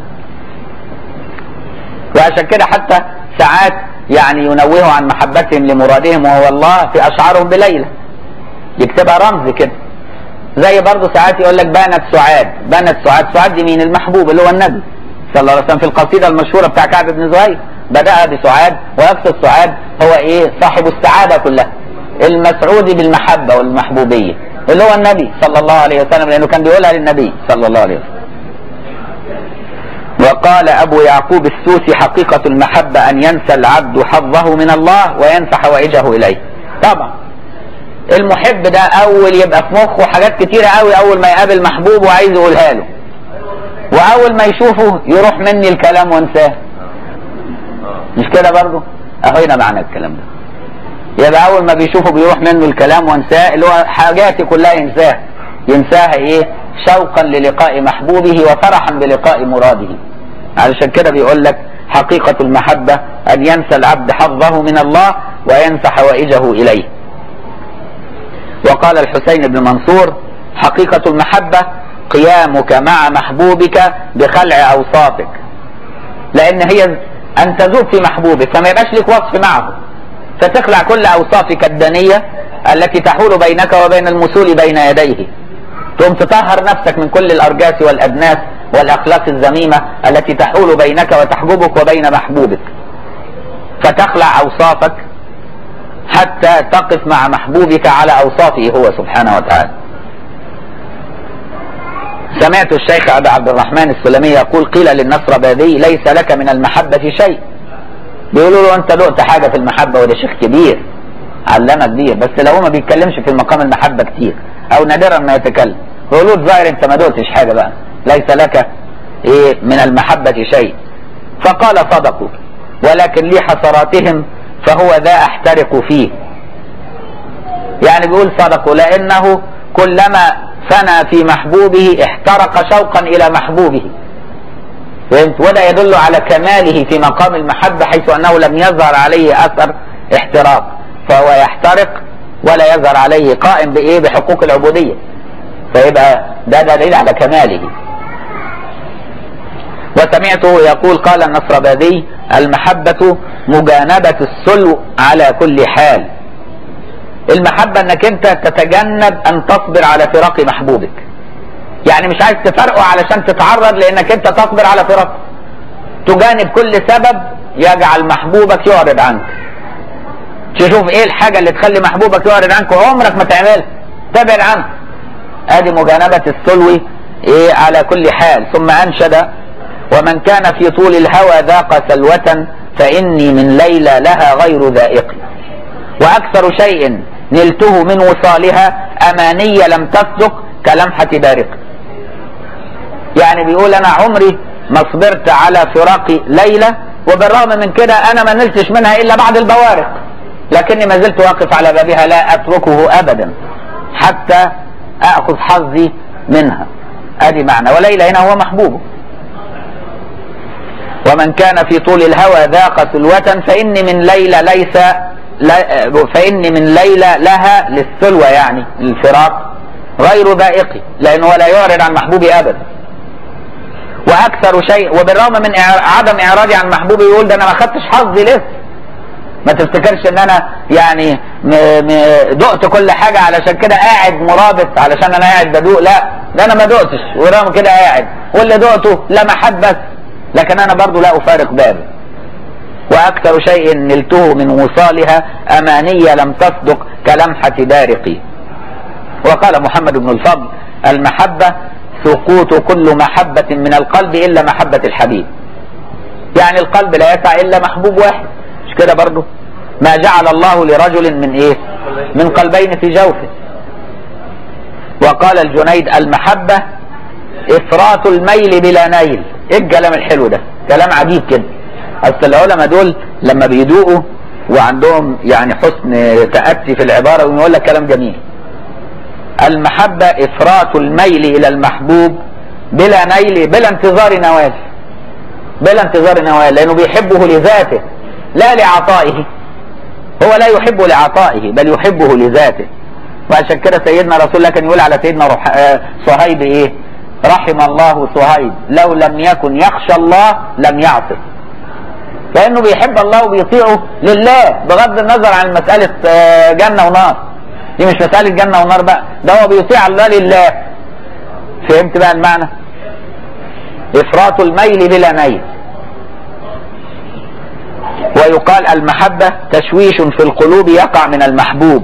وعشان كده حتى ساعات يعني ينوهوا عن محبتهم لمرادهم وهو الله في اشعارهم بليلى، يكتبها رمز كده. زي برضه ساعات يقول لك بانت سعاد، بانت سعاد، سعاد دي مين؟ المحبوب اللي هو النبي صلى الله عليه وسلم. في القصيده المشهوره بتاع كعب بن زهير بدأها بسعاد، ويقصد سعاد هو ايه؟ صاحب السعاده كلها، المسعود بالمحبه والمحبوبيه اللي هو النبي صلى الله عليه وسلم، لانه كان بيقولها للنبي صلى الله عليه وسلم. وقال ابو يعقوب السوسي حقيقه المحبه ان ينسى العبد حظه من الله وينسى حوائجه اليه. طبعا المحب ده اول يبقى في مخه حاجات كتيرة قوي اول ما يقابل محبوب وعايز يقولها له، واول ما يشوفه يروح مني الكلام وانساه، مش كده برضه؟ اهو هنا معنى الكلام ده، يبقى اول ما بيشوفه بيروح منه الكلام وانساه، اللي هو حاجاتي كلها ينساها. ينساها ايه؟ شوقا للقاء محبوبه وفرحا بلقاء مراده. علشان كده بيقول لك حقيقة المحبة ان ينسى العبد حظه من الله وينسى حوائجه اليه. وقال الحسين بن منصور حقيقة المحبة قيامك مع محبوبك بخلع أوصافك، لأن هي أن تذوب في محبوبك فما يبقاش لك وصف معه، فتخلع كل أوصافك الدنية التي تحول بينك وبين المسول بين يديه، ثم تطهر نفسك من كل الأرجاس والأدناس والأخلاق الذميمة التي تحول بينك وتحجبك وبين محبوبك، فتخلع أوصافك حتى تقف مع محبوبك على أوصافه هو سبحانه وتعالى. سمعت الشيخ أبا عبد الرحمن السلمي يقول قيل للنصربادي ليس لك من المحبة شيء. بيقولوا له أنت دقت حاجة في المحبة، وده شيخ كبير علامة كبير، بس لو ما بيتكلمش في مقام المحبة كتير أو نادرا ما يتكلم، بيقولوا له الظاهر أنت ما دقتش حاجة بقى، ليس لك إيه من المحبة شيء. فقال صدقوا ولكن لي حسراتهم فهو ذا احترق فيه. يعني بيقول صدقوا لانه كلما فنى في محبوبه احترق شوقا الى محبوبه. فهمت؟ وده يدل على كماله في مقام المحبة، حيث انه لم يظهر عليه اثر احتراق، فهو يحترق ولا يظهر عليه، قائم بايه؟ بحقوق العبودية، فيبقى ده دليل على كماله. وسمعته يقول قال النصربادي المحبة مجانبة السلو على كل حال. المحبة انك انت تتجنب ان تصبر على فراق محبوبك، يعني مش عايز تفرقه علشان تتعرض لانك انت تصبر على فراقه، تجانب كل سبب يجعل محبوبك يعرض عنك. تشوف ايه الحاجة اللي تخلي محبوبك يعرض عنك وعمرك ما تعملها، تبعد عنه. ادي مجانبة السلو ايه على كل حال. ثم انشد ومن كان في طول الهوى ذاق سلوة فإني من ليلى لها غير ذائق، وأكثر شيء نلته من وصالها أماني لم تصدق كلمحة بارق. يعني بيقول أنا عمري ما صبرت على فراق ليلى، وبالرغم من كده أنا ما نلتش منها إلا بعد البوارق. لكني ما زلت واقف على بابها لا اتركه ابدا حتى اخذ حظي منها. ادي معنى وليلى هنا هو محبوبه. ومن كان في طول الهوى ذاق سلوة فإني من ليلى ليس فإني من ليلى لها للسلوة يعني الفراق غير ذائقي، لأنه لا يعرض عن محبوبي أبدا. وأكثر شيء وبالرغم من عدم إعراضي عن محبوبي يقول ده أنا ما خدتش حظي لسه. ما تفتكرش ان انا يعني دقت كل حاجة علشان كده قاعد مرابط علشان انا قاعد بدوق، لا ده انا ما دقتش ورغم كده قاعد، واللي دقته لمحت بس، لكن انا برضو لا افارق بابي. واكثر شيء نلته من وصالها امانية لم تصدق كلمحة بارقي. وقال محمد بن الفضل المحبة سقوط كل محبة من القلب الا محبة الحبيب. يعني القلب لا يسع الا محبوب واحد، مش كده برضو؟ ما جعل الله لرجل من ايه؟ من قلبين في جوفه. وقال الجنيد المحبة افراط الميل بلا نيل. ايه الكلام الحلو ده؟ كلام عجيب كده. اصل العلماء دول لما بيدوقوا وعندهم يعني حسن تأتي في العبارة ويقول لك كلام جميل. المحبة افراط الميل الى المحبوب بلا نيل بلا انتظار نوال. بلا انتظار نوال، لانه بيحبه لذاته لا لعطائه. هو لا يحبه لعطائه بل يحبه لذاته. وعشان كده سيدنا رسول الله كان يقول على سيدنا رح... صهيب ايه؟ رحم الله صهيب لو لم يكن يخشى الله لم يعصه. لانه بيحب الله وبيطيعه لله بغض النظر عن مسألة جنة ونار. دي مش مسألة جنة ونار بقى، ده هو بيطيع الله لله. فهمت بقى المعنى؟ افراط الميل بلا نيل. ويقال المحبة تشويش في القلوب يقع من المحبوب.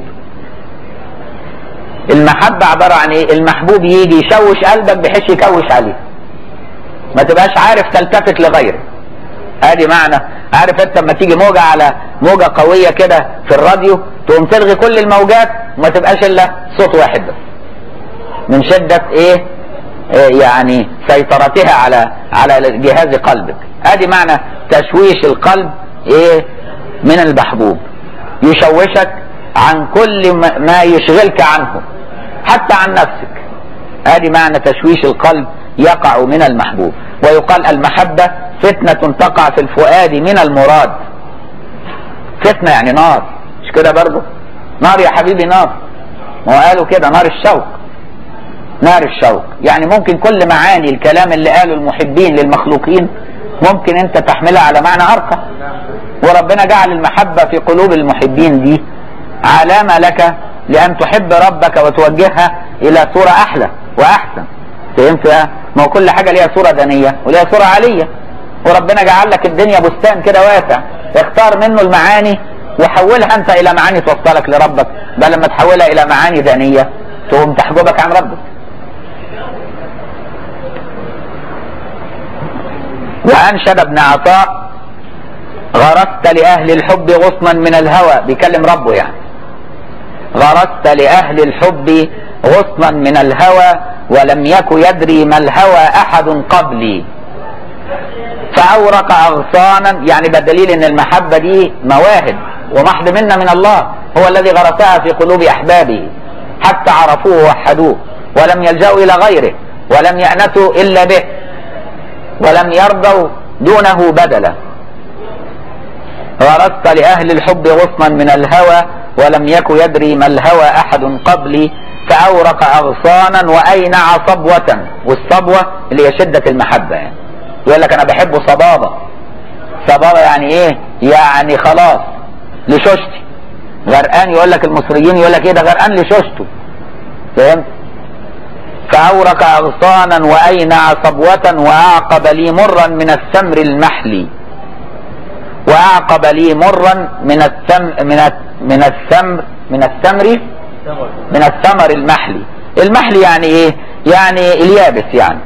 المحبة عبارة عن ايه؟ المحبوب يجي يشوش قلبك بحيث يكوش عليه، ما تبقاش عارف تلتفت لغيره. ادي معنى. عارف انت لما تيجي موجة على موجة قوية كده في الراديو تقوم تلغي كل الموجات وما تبقاش الا صوت واحد بس من شدة ايه؟ إيه يعني سيطرتها على على جهاز قلبك. ادي معنى تشويش القلب ايه؟ من المحبوب، يشوشك عن كل ما يشغلك عنه حتى عن نفسك. ادي معنى تشويش القلب يقع من المحبوب. ويقال المحبة فتنة تقع في الفؤاد من المراد. فتنة يعني نار، مش كده برضه؟ نار يا حبيبي نار. ما هو قالوا كده نار الشوق. نار الشوق يعني ممكن كل معاني الكلام اللي قاله المحبين للمخلوقين ممكن انت تحملها على معنى ارقى. وربنا جعل المحبة في قلوب المحبين دي علامة لك لأن تحب ربك وتوجهها إلى صورة أحلى وأحسن. فهمت؟ ما هو كل حاجة ليها صورة دنية وليها صورة عالية، وربنا جعل لك الدنيا بستان كده واسع، اختار منه المعاني وحولها أنت إلى معاني توصلك لربك، بل لما تحولها إلى معاني دنية تقوم تحجبك عن ربك. وأنشد ابن عطاء غرست لأهل الحب غصنا من الهوى، بيكلم ربه يعني. غرست لأهل الحب غصنا من الهوى ولم يك يدري ما الهوى أحد قبلي فأورق أغصانا، يعني بدليل ان المحبة دي مواهب ومحض منا من الله، هو الذي غرسها في قلوب أحبابه حتى عرفوه ووحدوه ولم يلجأوا إلى غيره ولم يأنسوا إلا به ولم يرضوا دونه بدلا. غرست لأهل الحب غصنا من الهوى ولم يك يدري ما الهوى أحد قبلي فأورق أغصانا وأينع صبوة. والصبوة اللي هي شدة المحبة، يعني يقول لك أنا بحبه صبابة. صبابة يعني إيه؟ يعني خلاص لشوشتي. غرقان يقول لك المصريين يقول لك إيه ده غرقان لشوشته. فهمت؟ فأورق أغصانا وأينع صبوة وأعقب لي مرا من السمر المحلي. وأعقب لي مرا من السم من من السمر من السمر من الثمر المحلي. المحلي يعني ايه؟ يعني اليابس، يعني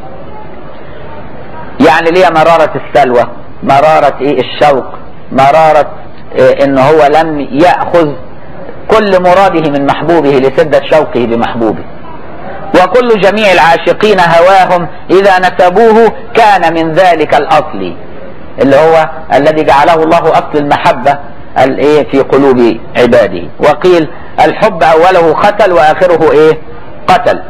يعني ليه مرارة السلوى، مرارة ايه الشوق، مرارة إيه ان هو لم يأخذ كل مراده من محبوبه لسدة شوقه بمحبوبه. وكل جميع العاشقين هواهم اذا نسبوه كان من ذلك الاصل اللي هو الذي جعله الله اصل المحبة الايه في قلوب عباده. وقيل الحب اوله ختل واخره ايه قتل.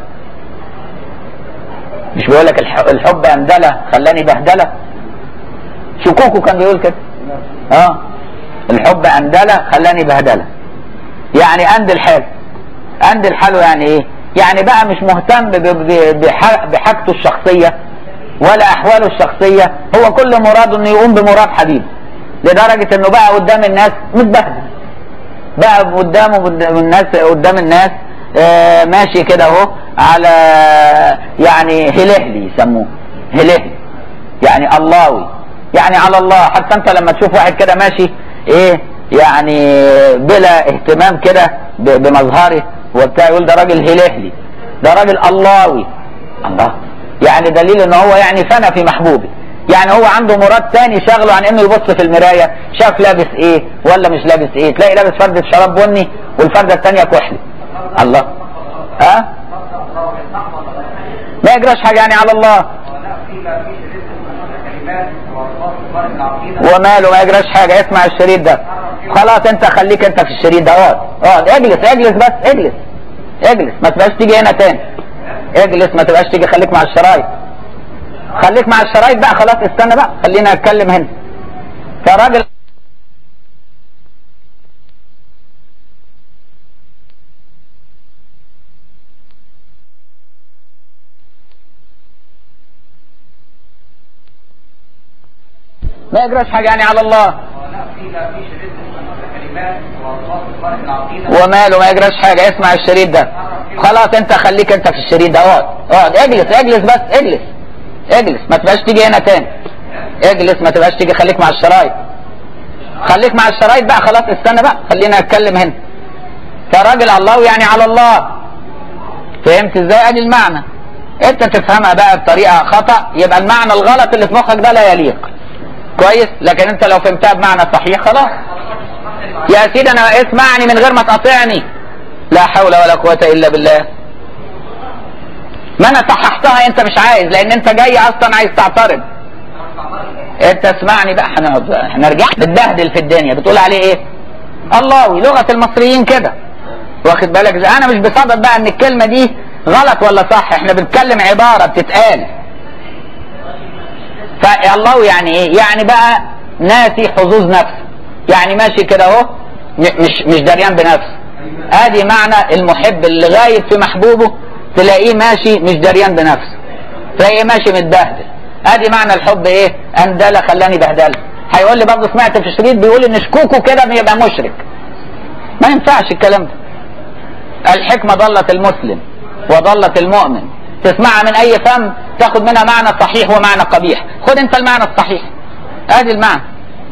مش بيقول لك الحب اندله خلاني بهدله؟ شكوكو كان بيقول كده. اه الحب اندله خلاني بهدله، يعني اندل حاله. اندل حاله يعني ايه؟ يعني بقى مش مهتم بحاجته الشخصيه ولا احواله الشخصيه، هو كل مراده انه يقوم بمراد حبيبه، لدرجه انه بقى قدام الناس متبهدل، بقى قدامه الناس قدام الناس آه ماشي كده اهو على يعني هلهلي يسموه هلهلي، يعني اللهوي، يعني على الله. حتى انت لما تشوف واحد كده ماشي ايه يعني بلا اهتمام كده بمظهره وبتاع، يقول ده راجل هلهلي، ده راجل اللهوي. الله، يعني دليل ان هو يعني فنى في محبوبه، يعني هو عنده مراد تاني شغله عن انه يبص في المرايه شاف لابس ايه ولا مش لابس ايه، تلاقي لابس فردة شراب بني والفردة الثانيه كحلي. الله، ها ما يجراش حاجه يعني على الله، وماله ما يجراش حاجه. اسمع الشريط ده خلاص، انت خليك انت في الشريط ده، اقعد اقعد اجلس اجلس بس اجلس اجلس، ما تبقاش تيجي هنا تاني، اجلس ما تبقاش تيجي، خليك مع الشرايط، خليك مع الشرايط بقى. خلاص استنى بقى، خلينا نتكلم هنا. فالراجل ما يجراش حاجه يعني على الله، وماله ما يجراش حاجه. اسمع الشريط ده خلاص، انت خليك انت في الشريط ده، اقعد اقعد اجلس اجلس بس اجلس اجلس، ما تبقاش تيجي هنا تاني، اجلس ما تبقاش تيجي، خليك مع الشرايط، خليك مع الشرايط بقى. خلاص استنى بقى، خلينا نتكلم هنا. فراجل الله يعني على الله، فهمت ازاي؟ ادي المعنى. انت تفهمها بقى بطريقه خطا يبقى المعنى الغلط اللي في مخك ده لا يليق كويس، لكن انت لو فهمتها بمعنى صحيح خلاص. يا سيدي انا اسمعني من غير ما تقاطعني، لا حول ولا قوه الا بالله. ما انا صححتها انت مش عايز، لان انت جاي اصلا عايز تعترض. انت اسمعني بقى، هنقعد احنا رجعت بتبهدل في الدنيا، بتقول عليه ايه؟ اللهوي، لغه المصريين كده، واخد بالك؟ انا مش بصدد بقى ان الكلمه دي غلط ولا صح، احنا بنتكلم عباره بتتقال. فالله يعني ايه؟ يعني بقى ناسي حظوظ نفسه، يعني ماشي كده اهو مش مش دريان بنفسه. ادي معنى المحب اللي غايب في محبوبه، تلاقيه ماشي مش دريان بنفسه، تلاقيه ماشي متبهدل. ادي معنى الحب ايه؟ اندله خلاني بهدله. هيقول لي برضه سمعت في شريط بيقول ان شكوكه كده بيبقى مشرك. ما ينفعش الكلام ده. الحكمه ضلت المسلم وضلت المؤمن، تسمعها من اي فم تاخد منها معنى صحيح ومعنى قبيح. خد انت المعنى الصحيح، ادي المعنى.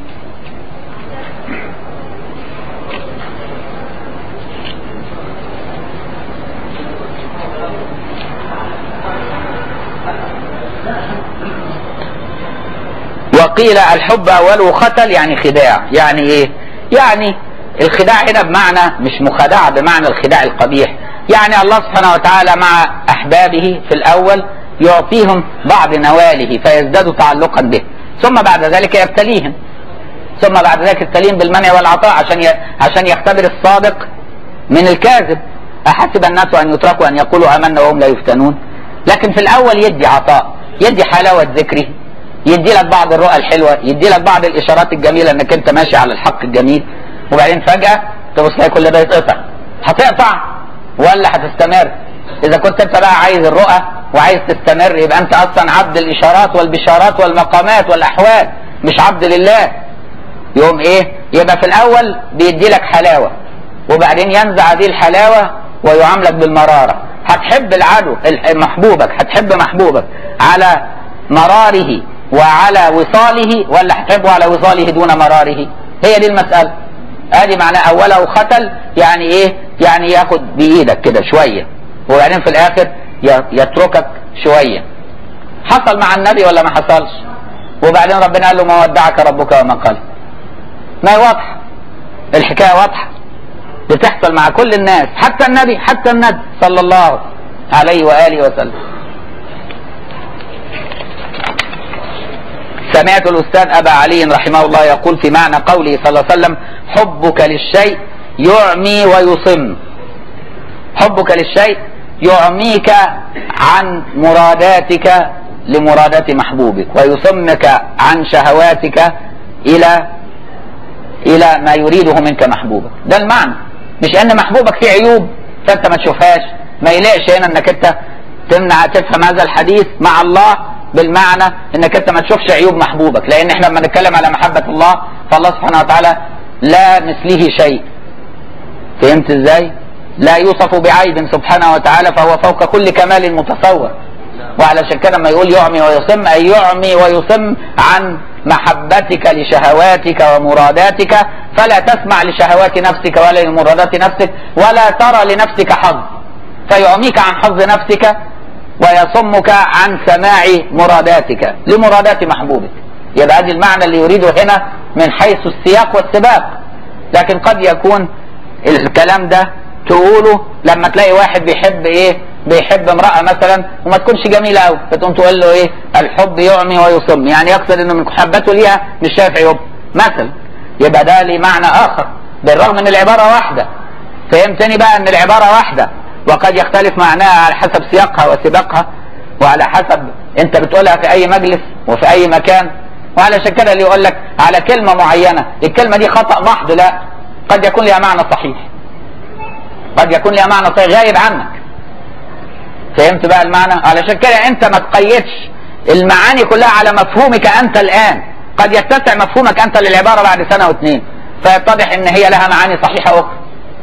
وقيل الحب اوله ختل يعني خداع. يعني ايه؟ يعني الخداع هنا بمعنى مش مخادعه بمعنى الخداع القبيح، يعني الله سبحانه وتعالى مع احبابه في الاول يعطيهم بعض نواله فيزدادوا تعلقا به، ثم بعد ذلك يبتليهم، ثم بعد ذلك يبتليهم بالمنع والعطاء عشان عشان يختبر الصادق من الكاذب. احسب الناس ان يتركوا ان يقولوا امنا وهم لا يفتنون. لكن في الاول يدي عطاء، يدي حلاوه ذكره، يدي لك بعض الرؤى الحلوه، يدي لك بعض الاشارات الجميله انك انت ماشي على الحق الجميل، وبعدين فجاه تبص تلاقي كل ده يتقطع. هتقطع ولا هتستمر؟ اذا كنت انت بقى عايز الرؤى وعايز تستمر يبقى انت اصلا عبد الاشارات والبشارات والمقامات والاحوال، مش عبد لله. يوم ايه؟ يبقى في الاول بيدي لك حلاوه، وبعدين ينزع هذه الحلاوه ويعاملك بالمراره. هتحب العدو محبوبك، هتحب محبوبك على مراره وعلى وصاله، ولا هتحبه على وصاله دون مراره؟ هي دي المساله. ادي معناه اوله ختل، يعني ايه؟ يعني ياخد بايدك كده شويه وبعدين في الاخر يتركك شويه. حصل مع النبي ولا ما حصلش؟ وبعدين ربنا قال له ما ودعك ربك وما قال. ما هي واضحه الحكايه، واضحه بتحصل مع كل الناس، حتى النبي حتى النبي صلى الله عليه واله وسلم. سمعت الأستاذ أبا علي رحمه الله يقول في معنى قوله صلى الله عليه وسلم: حبك للشيء يعمي ويصم. حبك للشيء يعميك عن مراداتك لمرادات محبوبك، ويصمك عن شهواتك إلى إلى ما يريده منك محبوبك. ده المعنى، مش أن محبوبك فيه عيوب فأنت ما تشوفهاش. ما يلاقش هنا أنك أنت تمنع تفهم هذا الحديث مع الله بالمعنى انك انت ما تشوفش عيوب محبوبك، لان احنا لما نتكلم على محبة الله فالله سبحانه وتعالى لا مثله شيء. فهمت ازاي؟ لا يوصف بعيب سبحانه وتعالى، فهو فوق كل كمال متصور. وعلشان كده لما يقول يعمي ويصم، اي يعمي ويصم عن محبتك لشهواتك ومراداتك، فلا تسمع لشهوات نفسك ولا لمرادات نفسك ولا ترى لنفسك حظ، فيعميك عن حظ نفسك ويصمك عن سماع مراداتك لمرادات محبوبك. يبقى هذا المعنى اللي يريده هنا من حيث السياق والسباق. لكن قد يكون الكلام ده تقوله لما تلاقي واحد بيحب ايه، بيحب امرأة مثلا وما تكونش جميلة قوي، فتقوم تقول له ايه، الحب يعمي ويصم، يعني يقصد انه من محبته ليها مش شايف عيوب مثلا. يبقى ده ليه معنى اخر بالرغم ان العبارة واحدة. فهمتني بقى ان العبارة واحدة وقد يختلف معناها على حسب سياقها وسباقها وعلى حسب انت بتقولها في اي مجلس وفي اي مكان. وعلشان كده اللي يقول لك على كلمة معينة الكلمة دي خطأ محض، لا، قد يكون لها معنى صحيح، قد يكون لها معنى صحيح غايب عنك. فهمت بقى المعنى؟ علشان كده انت ما تقيدش المعاني كلها على مفهومك انت الان، قد يتسع مفهومك انت للعبارة بعد سنة واثنين فيتضح ان هي لها معاني صحيحة اخرى.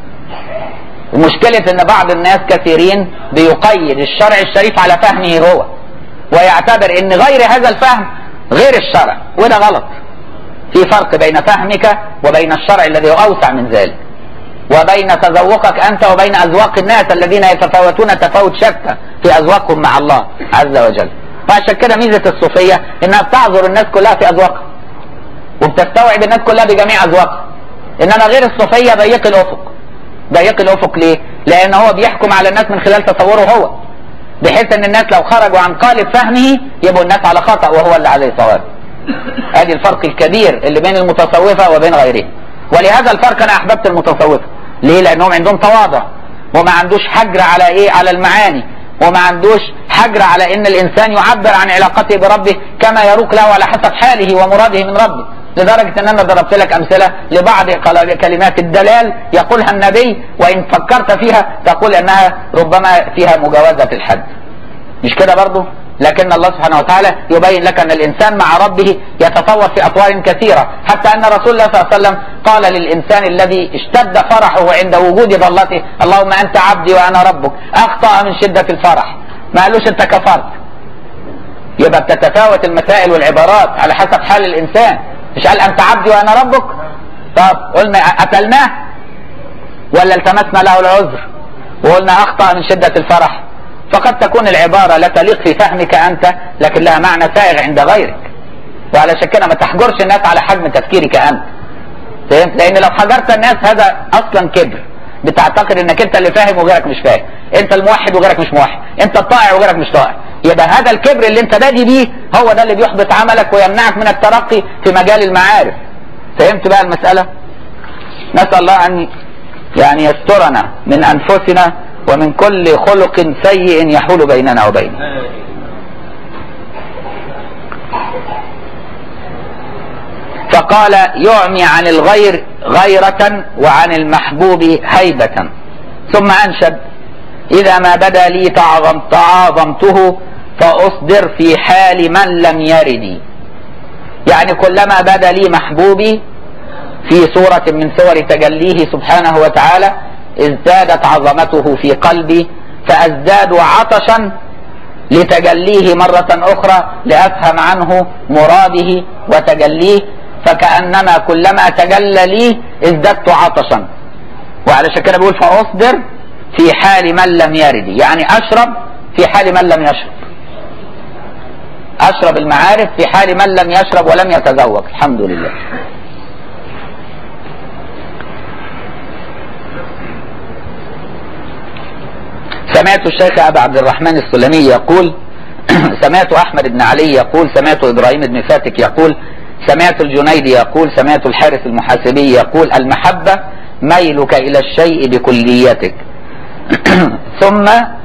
ومشكلة ان بعض الناس كثيرين بيقيد الشرع الشريف على فهمه هو، ويعتبر ان غير هذا الفهم غير الشرع، وده غلط. في فرق بين فهمك وبين الشرع الذي هو اوسع من ذلك، وبين تذوقك انت وبين اذواق الناس الذين يتفاوتون تفاوت شتى في اذواقهم مع الله عز وجل. وعشان كده ميزة الصوفية انها بتعذر الناس كلها في اذواقها وبتستوعب الناس كلها بجميع اذواقها. انما غير الصوفية ضيق الافق. ضيق الافق ليه؟ لان هو بيحكم على الناس من خلال تصوره هو، بحيث ان الناس لو خرجوا عن قالب فهمه يبقوا الناس على خطأ وهو اللي عليه صواب. ادي الفرق الكبير اللي بين المتصوفة وبين غيرهم. ولهذا الفرق انا احببت المتصوفة. ليه؟ لانهم عندهم تواضع وما عندوش حجر على ايه، على المعاني، وما عندوش حجر على ان الانسان يعبر عن علاقته بربه كما يروق له على حسب حاله ومراده من ربه. لدرجة ان انا ضربت لك امثلة لبعض كلمات الدلال يقولها النبي وان فكرت فيها تقول انها ربما فيها مجاوزة في الحد. مش كده برضو؟ لكن الله سبحانه وتعالى يبين لك ان الانسان مع ربه يتطور في اطوار كثيرة، حتى ان رسول الله صلى الله عليه وسلم قال للانسان الذي اشتد فرحه عند وجود ضلته: اللهم انت عبدي وانا ربك، اخطأ من شدة الفرح. ما قالوش انت كفرت. يبقى بتتفاوت المسائل والعبارات على حسب حال الانسان. مش قال انت عبدي وانا ربك؟ طب قلنا قتلناه ولا التمسنا له العذر وقلنا اخطأ من شدة الفرح؟ فقد تكون العبارة لا تليق في فهمك انت لكن لها معنى سائغ عند غيرك. وعلشان كده ما تحجرش الناس على حجم تفكيرك انت. فهمت؟ لان لو حجرت الناس هذا اصلا كبر، بتعتقد انك انت اللي فاهم وغيرك مش فاهم، انت الموحد وغيرك مش موحد، انت الطائع وغيرك مش طائع. يبقى هذا الكبر اللي انت بادي بيه هو ده اللي بيحبط عملك ويمنعك من الترقي في مجال المعارف. فهمت بقى المسألة؟ نسأل الله ان يعني يسترنا من انفسنا ومن كل خلق سيء يحول بيننا وبينه. فقال: يعمي عن الغير غيرة وعن المحبوب هيبة. ثم أنشد: إذا ما بدا لي تعظم تعاظمته فأصدر في حال من لم يرد. يعني كلما بدا لي محبوبي في صورة من صور تجليه سبحانه وتعالى ازدادت عظمته في قلبي فأزداد عطشا لتجليه مرة أخرى لأفهم عنه مراده وتجليه، فكأنما كلما تجلى لي ازددت عطشا. وعلشان كده بيقول فأصدر في حال من لم يرد، يعني أشرب في حال من لم يشرب. أشرب المعارف في حال من لم يشرب ولم يتذوق. الحمد لله. سمعت الشيخ أبا عبد الرحمن السلمي يقول: سمعت احمد بن علي يقول، سمعت ابراهيم بن فاتك يقول، سمعت الجنيدي يقول، سمعت الحارث المحاسبي يقول: المحبة ميلك الى الشيء بكليتك. ثم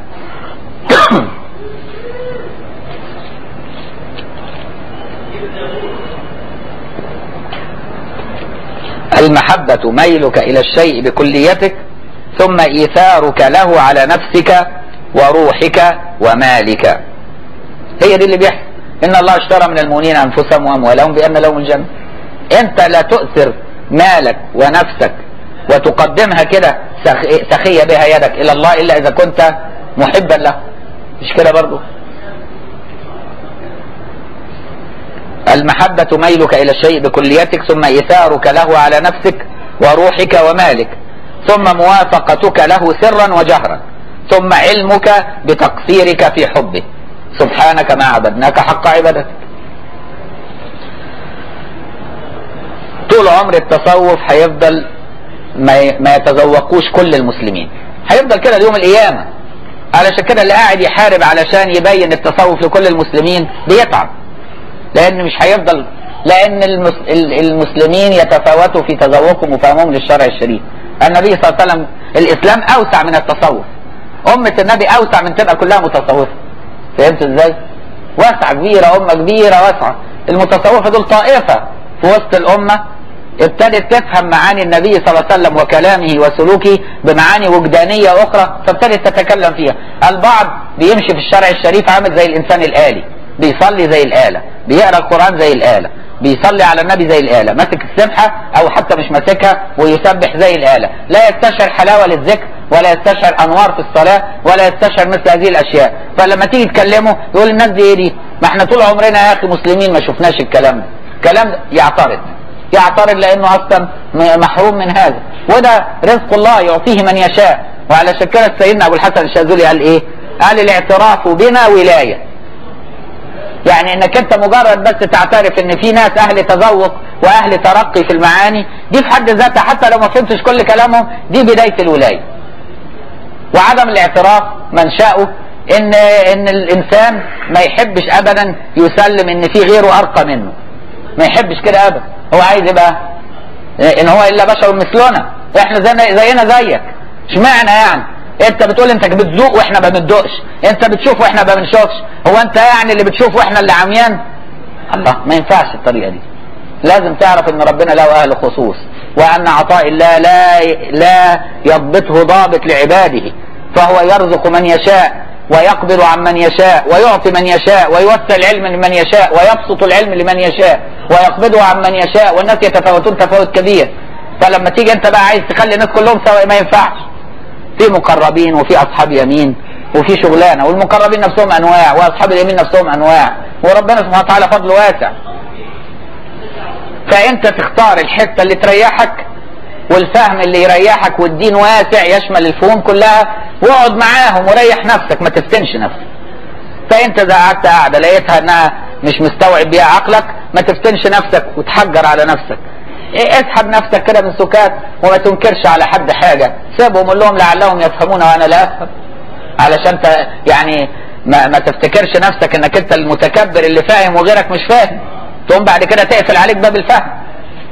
المحبة ميلك الى الشيء بكليتك، ثم ايثارك له على نفسك وروحك ومالك. هي دي اللي بيحصل. ان الله اشترى من المؤمنين انفسهم واموالهم بان لهم الجنة. انت لا تؤثر مالك ونفسك وتقدمها كده سخية بها يدك الى الله الا اذا كنت محبا له. مش كده برضو؟ المحبة ميلك الى الشيء بكليتك، ثم ايثارك له على نفسك وروحك ومالك، ثم موافقتك له سرا وجهرا، ثم علمك بتقصيرك في حبه. سبحانك ما عبدناك حق عبادتك. طول عمر التصوف هيفضل ما يتذوقوش كل المسلمين، هيفضل كده ليوم القيامة. علشان كده اللي قاعد يحارب علشان يبين التصوف لكل المسلمين بيتعب، لان مش هيفضل، لان المسلمين يتفاوتوا في تذوقهم وفهمهم للشرع الشريف. النبي صلى الله عليه وسلم الاسلام اوسع من التصوف، امة النبي اوسع من تبقى كلها متصوفة. فهمت ازاي؟ واسعة كبيرة، امة كبيرة واسعة. المتصوفة دول طائفة في وسط الامة ابتدت تفهم معاني النبي صلى الله عليه وسلم وكلامه وسلوكه بمعاني وجدانية اخرى، فابتدت تتكلم فيها. البعض بيمشي في الشرع الشريف عامل زي الانسان الآلي، بيصلي زي الآلة، بيقرأ القرآن زي الآلة، بيصلي على النبي زي الآلة، ماسك السبحة او حتى مش ماسكها ويسبح زي الآلة، لا يستشعر حلاوة للذكر ولا يستشعر انوار في الصلاة ولا يستشعر مثل هذه الاشياء. فلما تيجي تكلمه يقول الناس دي ايه دي؟ ما احنا طول عمرنا يا اخي مسلمين ما شفناش الكلام ده. كلام يعترض يعترض لانه اصلا محروم من هذا، وده رزق الله يعطيه من يشاء. وعلى كده سيدنا ابو الحسن الشاذلي قال ايه؟ قال الاعتراف بنا ولاية. يعني انك انت مجرد بس تعترف ان في ناس اهل تذوق واهل ترقي في المعاني دي في حد ذاتها، حتى لو ما فهمتش كل كلامهم، دي بداية الولاية. وعدم الاعتراف منشأه ان ان الانسان ما يحبش ابدا يسلم ان في غيره ارقى منه، ما يحبش كده ابدا. هو عايز يبقى ان هو الا بشر مثلنا، احنا زينا زينا زيك. اشمعنى يعني؟ انت بتقول انت بتذوق واحنا ما بندوقش، انت بتشوف واحنا ما بنشوفش، هو انت يعني اللي بتشوف واحنا اللي عميان؟ الله، ما ينفعش الطريقه دي. لازم تعرف ان ربنا له اهل خصوص، وان عطاء الله لا لا يضبطه ضابط لعباده، فهو يرزق من يشاء ويقبض عن من يشاء ويعطي من يشاء ويوسع العلم لمن يشاء ويبسط العلم لمن يشاء ويقبضه عن من يشاء، والناس يتفاوتون تفاوت كبير. فلما تيجي انت بقى عايز تخلي الناس كلهم سواء، ما ينفعش. في مقربين وفي اصحاب يمين وفي شغلانه، والمقربين نفسهم انواع واصحاب اليمين نفسهم انواع، وربنا سبحانه وتعالى فضله واسع. فانت تختار الحته اللي تريحك والفهم اللي يريحك، والدين واسع يشمل الفهوم كلها، واقعد معاهم وريح نفسك، ما تفتنش نفسك. فانت اذا قعدت قاعده لقيتها انها مش مستوعب بيها عقلك، ما تفتنش نفسك وتحجر على نفسك. اسحب نفسك كده من سكات وما تنكرش على حد حاجه، سيبهم قول لهم لعلهم يفهمون وانا لا افهم، علشان انت يعني ما, ما تفتكرش نفسك انك انت المتكبر اللي فاهم وغيرك مش فاهم، تقوم بعد كده تقفل عليك باب الفهم.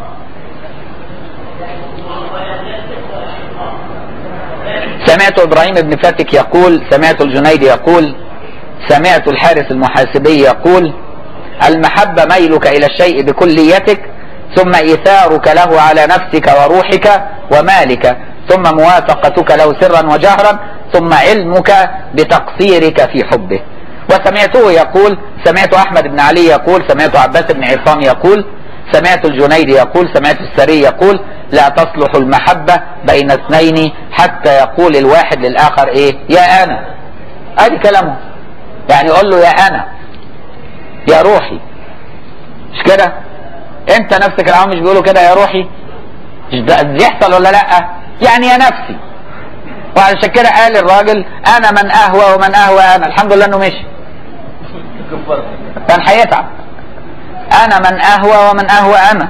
سمعت ابراهيم بن فاتك يقول، سمعت الجنيدي يقول، سمعت الحارث المحاسبي يقول: المحبة ميلك الى الشيء بكليتك، ثم ايثارك له على نفسك وروحك ومالك، ثم موافقتك له سرا وجهرا، ثم علمك بتقصيرك في حبه. وسمعته يقول، سمعت احمد بن علي يقول، سمعت عباس بن عصام يقول، سمعت الجنيدي يقول، سمعت السري يقول: لا تصلح المحبة بين اثنين حتى يقول الواحد للآخر ايه؟ يا انا. ادي كلامه، يعني يقول له يا انا يا روحي. مش كده؟ انت نفسك العوام مش بيقولوا كده يا روحي؟ مش ده يحصل ولا لا؟ يعني يا نفسي. وعشان كده قال الراجل: انا من اهوى ومن اهوى انا. الحمد لله انه مشي، كان هيتعب. انا من اهوى ومن اهوى انا،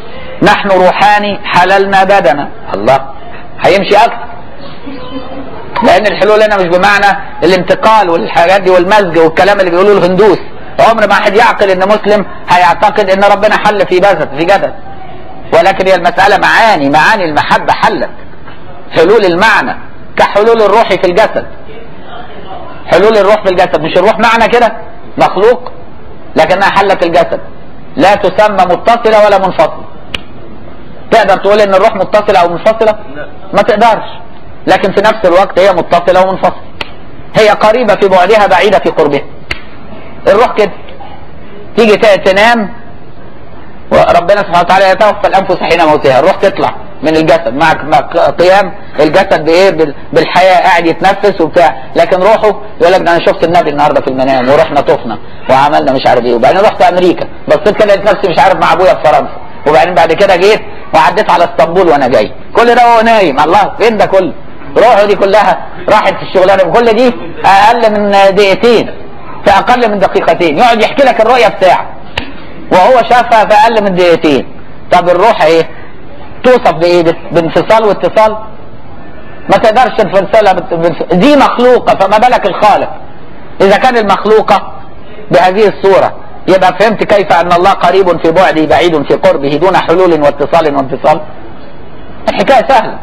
نحن روحاني حللنا بدنا. الله، هيمشي اكتر. لان الحلول هنا مش بمعنى الانتقال والحاجات دي والمزج والكلام اللي بيقولوه الهندوس. عمر ما حد يعقل ان مسلم هيعتقد ان ربنا حل في جسد في جسد، ولكن هي المسألة معاني، معاني المحبة حلت. حلول المعنى كحلول الروح في الجسد. حلول الروح في الجسد، مش الروح معنى كده مخلوق لكنها حلت الجسد، لا تسمى متصلة ولا منفصلة. تقدر تقول ان الروح متصلة او منفصلة؟ ما تقدرش، لكن في نفس الوقت هي متصلة ومنفصلة، هي قريبة في بعدها بعيدة في قربها. الروح كده تيجي تنام وربنا سبحانه وتعالى يتوفى الانفس حين موتها، الروح تطلع من الجسد مع قيام الجسد بايه؟ بالحياه، قاعد يتنفس وبتاع، لكن روحه يقول لك ده انا شفت النبي النهارده في المنام ورحنا طفنا وعملنا مش عارف ايه، وبعدين رحت امريكا بصيت كده لقيت نفسي مش عارف مع ابويا في فرنسا، وبعدين بعد كده جيت وعديت على اسطنبول وانا جاي. كل ده وهو نايم. الله فين ده كله؟ روحه دي كلها راحت في الشغلانه، وكل دي اقل من دقيقتين، في اقل من دقيقتين يقعد يحكي لك الرؤيه بتاعه وهو شافها في اقل من دقيقتين. طب الروح ايه؟ توصف بايه؟ بانفصال واتصال؟ ما تقدرش تنفصلها. دي مخلوقه، فما بالك الخالق؟ اذا كان المخلوقه بهذه الصوره يبقى فهمت كيف ان الله قريب في بعده بعيد في قربه دون حلول واتصال وانفصال. الحكايه سهله.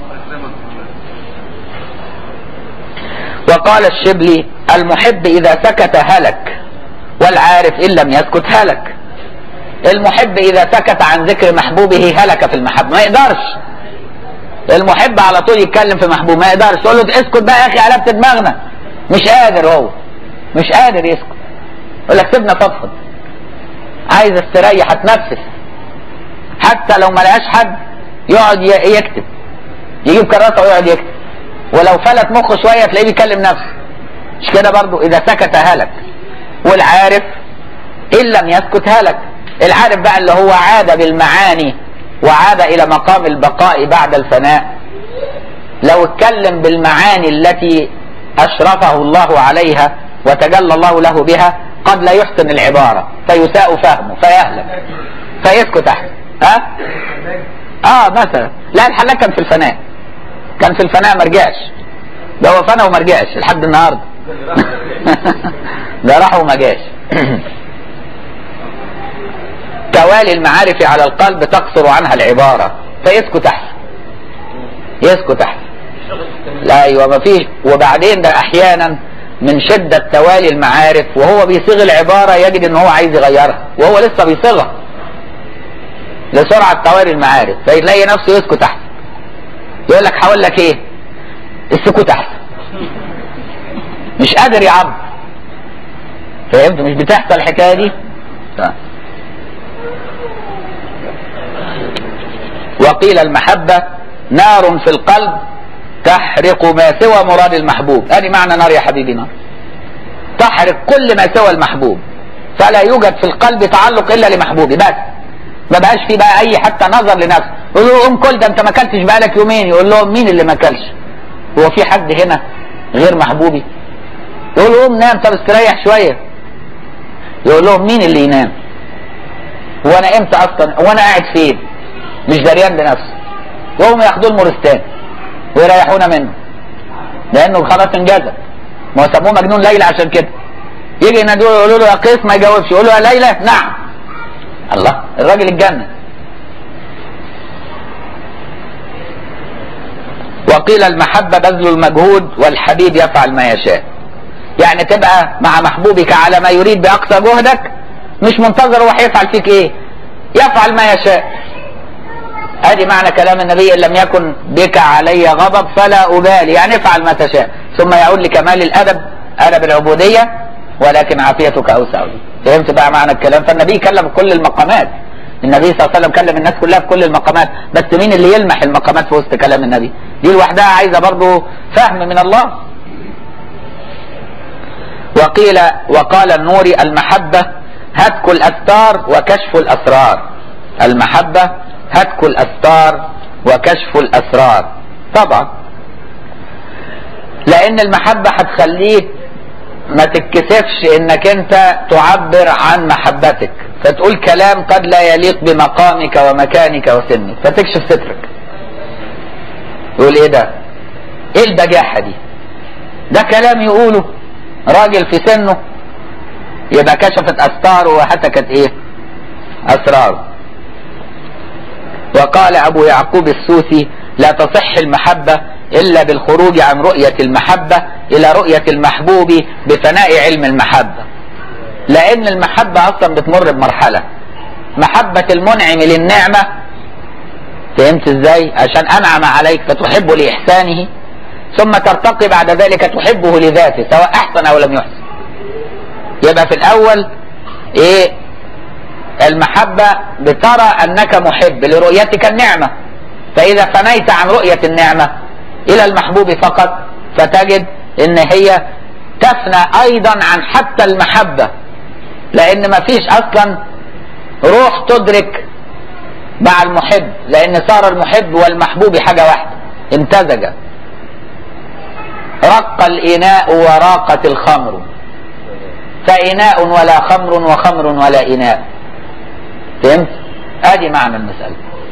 وقال الشبلي: المحب اذا سكت هلك، والعارف ان لم يسكت هلك. المحب اذا سكت عن ذكر محبوبه هلك في المحبه، ما يقدرش. المحب على طول يتكلم في محبوب، ما يقدرش. تقول له اسكت بقى يا اخي قلبت دماغنا، مش قادر، هو مش قادر يسكت. يقول لك سيبنا فضفض، عايز استريح اتنفس. حتى لو ما لقاش حد يقعد يكتب، يجيب كراسه ويقعد يكتب، ولو فلت مخه شويه تلاقيه بيكلم نفسه. مش كده برضه؟ اذا سكت هلك. والعارف ان لم يسكت هلك. العارف بقى اللي هو عاد بالمعاني وعاد الى مقام البقاء بعد الفناء، لو اتكلم بالمعاني التي اشرفه الله عليها وتجلى الله له بها قد لا يحسن العبارة فيساء فهمه فيهلك فيسكت احسن. ها؟ اه مثلا. لا الحلاق كان في الفناء، كان في الفناء ما رجعش، ده هو فنى وما رجعش لحد النهارده. ده راح وما جاش. توالي المعارف على القلب تقصر عنها العبارة فيسكت احسن، يسكت احسن. لا ايوه ما فيش. وبعدين ده احيانا من شدة توالي المعارف وهو بيصيغ العبارة يجد ان هو عايز يغيرها وهو لسه بيصيغها لسرعة توالي المعارف، فيلاقي نفسه يسكت احسن. يقول لك هقول لك ايه؟ السكوت احسن. مش قادر يعبر. فهمت؟ مش بتحصل الحكاية دي؟ طيب. وقيل المحبة نار في القلب تحرق ما سوى مراد المحبوب. ادي معنى نار يا حبيبي، نار تحرق كل ما سوى المحبوب، فلا يوجد في القلب تعلق الا لمحبوبي بس، ما بقاش فيه بقى اي حتى نظر لنفسه. يقول له قوم كل، ده انت ما اكلتش بقالك يومين. يقول لهم مين اللي ما اكلش؟ هو في حد هنا غير محبوبي؟ يقول له قوم نام، طب استريح شويه. يقول لهم مين اللي ينام؟ وانا امتى اصلا؟ وانا قاعد فين؟ مش دريان بنفسه. وهم ياخدوه المورستان ويريحونا منه لانه خلاص انجزت. ما هو سموه مجنون ليلى عشان كده. يجي ينادوه يقولوا له يا قيس ما يجاوبش، يقول له يا ليلى نعم. الله، الراجل اتجنن. وقيل المحبة بذل المجهود والحبيب يفعل ما يشاء. يعني تبقى مع محبوبك على ما يريد بأقصى جهدك، مش منتظر هو هيفعل فيك ايه، يفعل ما يشاء. ادي معنى كلام النبي: ان لم يكن بك علي غضب فلا ابالي، يعني افعل ما تشاء. ثم يعود لكمال الادب، ادب العبودية: ولكن عافيتك اوسع لي. فهمت بقى معنى الكلام؟ فالنبي كلم كل المقامات. النبي صلى الله عليه وسلم كلم الناس كلها في كل المقامات، بس مين اللي يلمح المقامات في وسط كلام النبي؟ دي لوحدها عايزه برضه فهم من الله. وقيل وقال النوري: المحبة هتك الأستار وكشف الأسرار. المحبة هتك الأستار وكشف الأسرار. طبعا لأن المحبة هتخليك ما تتكسفش انك انت تعبر عن محبتك، فتقول كلام قد لا يليق بمقامك ومكانك وسنك، فتكشف سترك. يقول ايه ده؟ ايه البجاحة دي؟ ده كلام يقوله راجل في سنه، يبقى كشفت استاره وهتكت ايه اسراره. وقال ابو يعقوب السوسي: لا تصح المحبة الا بالخروج عن رؤية المحبة الى رؤية المحبوب بفناء علم المحبة. لان المحبة اصلا بتمر بمرحلة، محبة المنعم للنعمة، فهمت ازاي؟ عشان انعم عليك فتحب لاحسانه، ثم ترتقي بعد ذلك تحبه لذاته سواء احسن او لم يحسن. يبقى في الاول ايه؟ المحبة بترى انك محب لرؤيتك النعمة، فاذا فنيت عن رؤية النعمة الى المحبوب فقط فتجد ان هي تفنى ايضا عن حتى المحبة، لان مفيش اصلا روح تدرك مع المحب، لان صار المحب والمحبوب حاجة واحدة، امتزجا. رق الاناء وراقت الخمر، فاناء ولا خمر وخمر ولا اناء. فهمت؟ ادي معنى المسألة.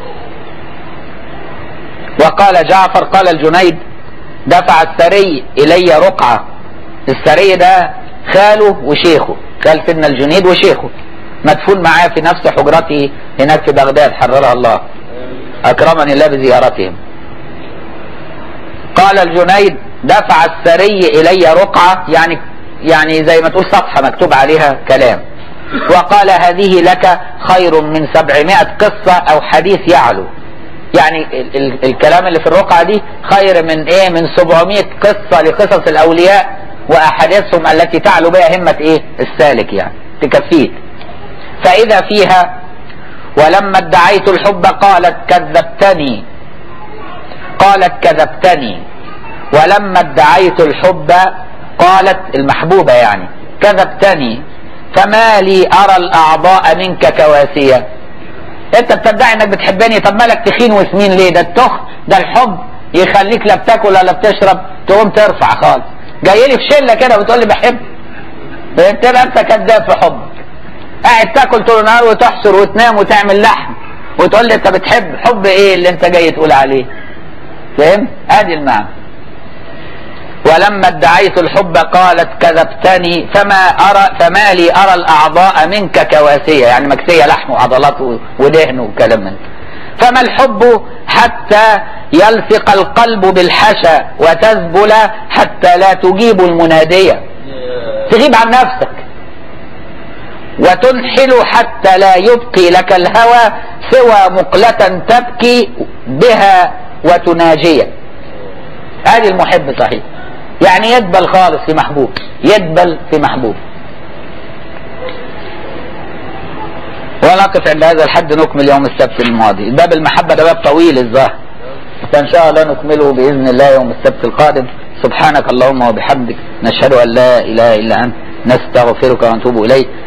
وقال جعفر قال الجنيد: دفع السري الي رقعة. السري ده خاله وشيخه، خال سيدنا الجنيد وشيخه، مدفون معاه في نفس حجرته هناك في بغداد حررها الله، اكرمني الله بزيارتهم. قال الجنيد: دفع السري الي رقعة، يعني يعني زي ما تقول صفحة مكتوب عليها كلام، وقال: هذه لك خير من سبعمائة قصة او حديث يعلو. يعني ال ال الكلام اللي في الرقعة دي خير من ايه؟ من سبعمائة قصة لقصص الاولياء واحاديثهم التي تعلو بها همة ايه؟ السالك، يعني تكفيك. فاذا فيها: ولما ادعيت الحب قالت كذبتني، قالت كذبتني. ولما ادعيت الحب قالت المحبوبة يعني كذبتني، فما لي ارى الاعضاء منك كواسية. انت بتدعي انك بتحبني، طب مالك تخين وسمين ليه؟ ده التخ ده الحب يخليك لا بتاكل ولا بتشرب تقوم ترفع خالص. جاي لي في شله كده وتقول لي بحب، تبقى انت كذاب في حبك. قاعد تاكل طول النهار وتحشر وتنام وتعمل لحم وتقول لي انت بتحب. حب ايه اللي انت جاي تقول عليه؟ فهمت؟ ادي المعنى. ولما ادعيت الحب قالت كذبتني، فما ارى فما لي ارى الاعضاء منك كواسية، يعني مكسية لحم وعضلات ودهن وكلام من. فما الحب حتى يلصق القلب بالحشا وتذبل حتى لا تجيب المنادية، تغيب عن نفسك، وتنحل حتى لا يبقي لك الهوى سوى مقلة تبكي بها وتناجية. هذه المحب صحيح، يعني يدبل خالص في محبوب، يدبل في محبوب. ونقف عند هذا الحد، نكمل يوم السبت الماضي. باب المحبة ده باب طويل الظاهر، فإن شاء الله نكمله بإذن الله يوم السبت القادم. سبحانك اللهم وبحمدك، نشهد أن لا إله إلا أنت، نستغفرك ونتوب إليك.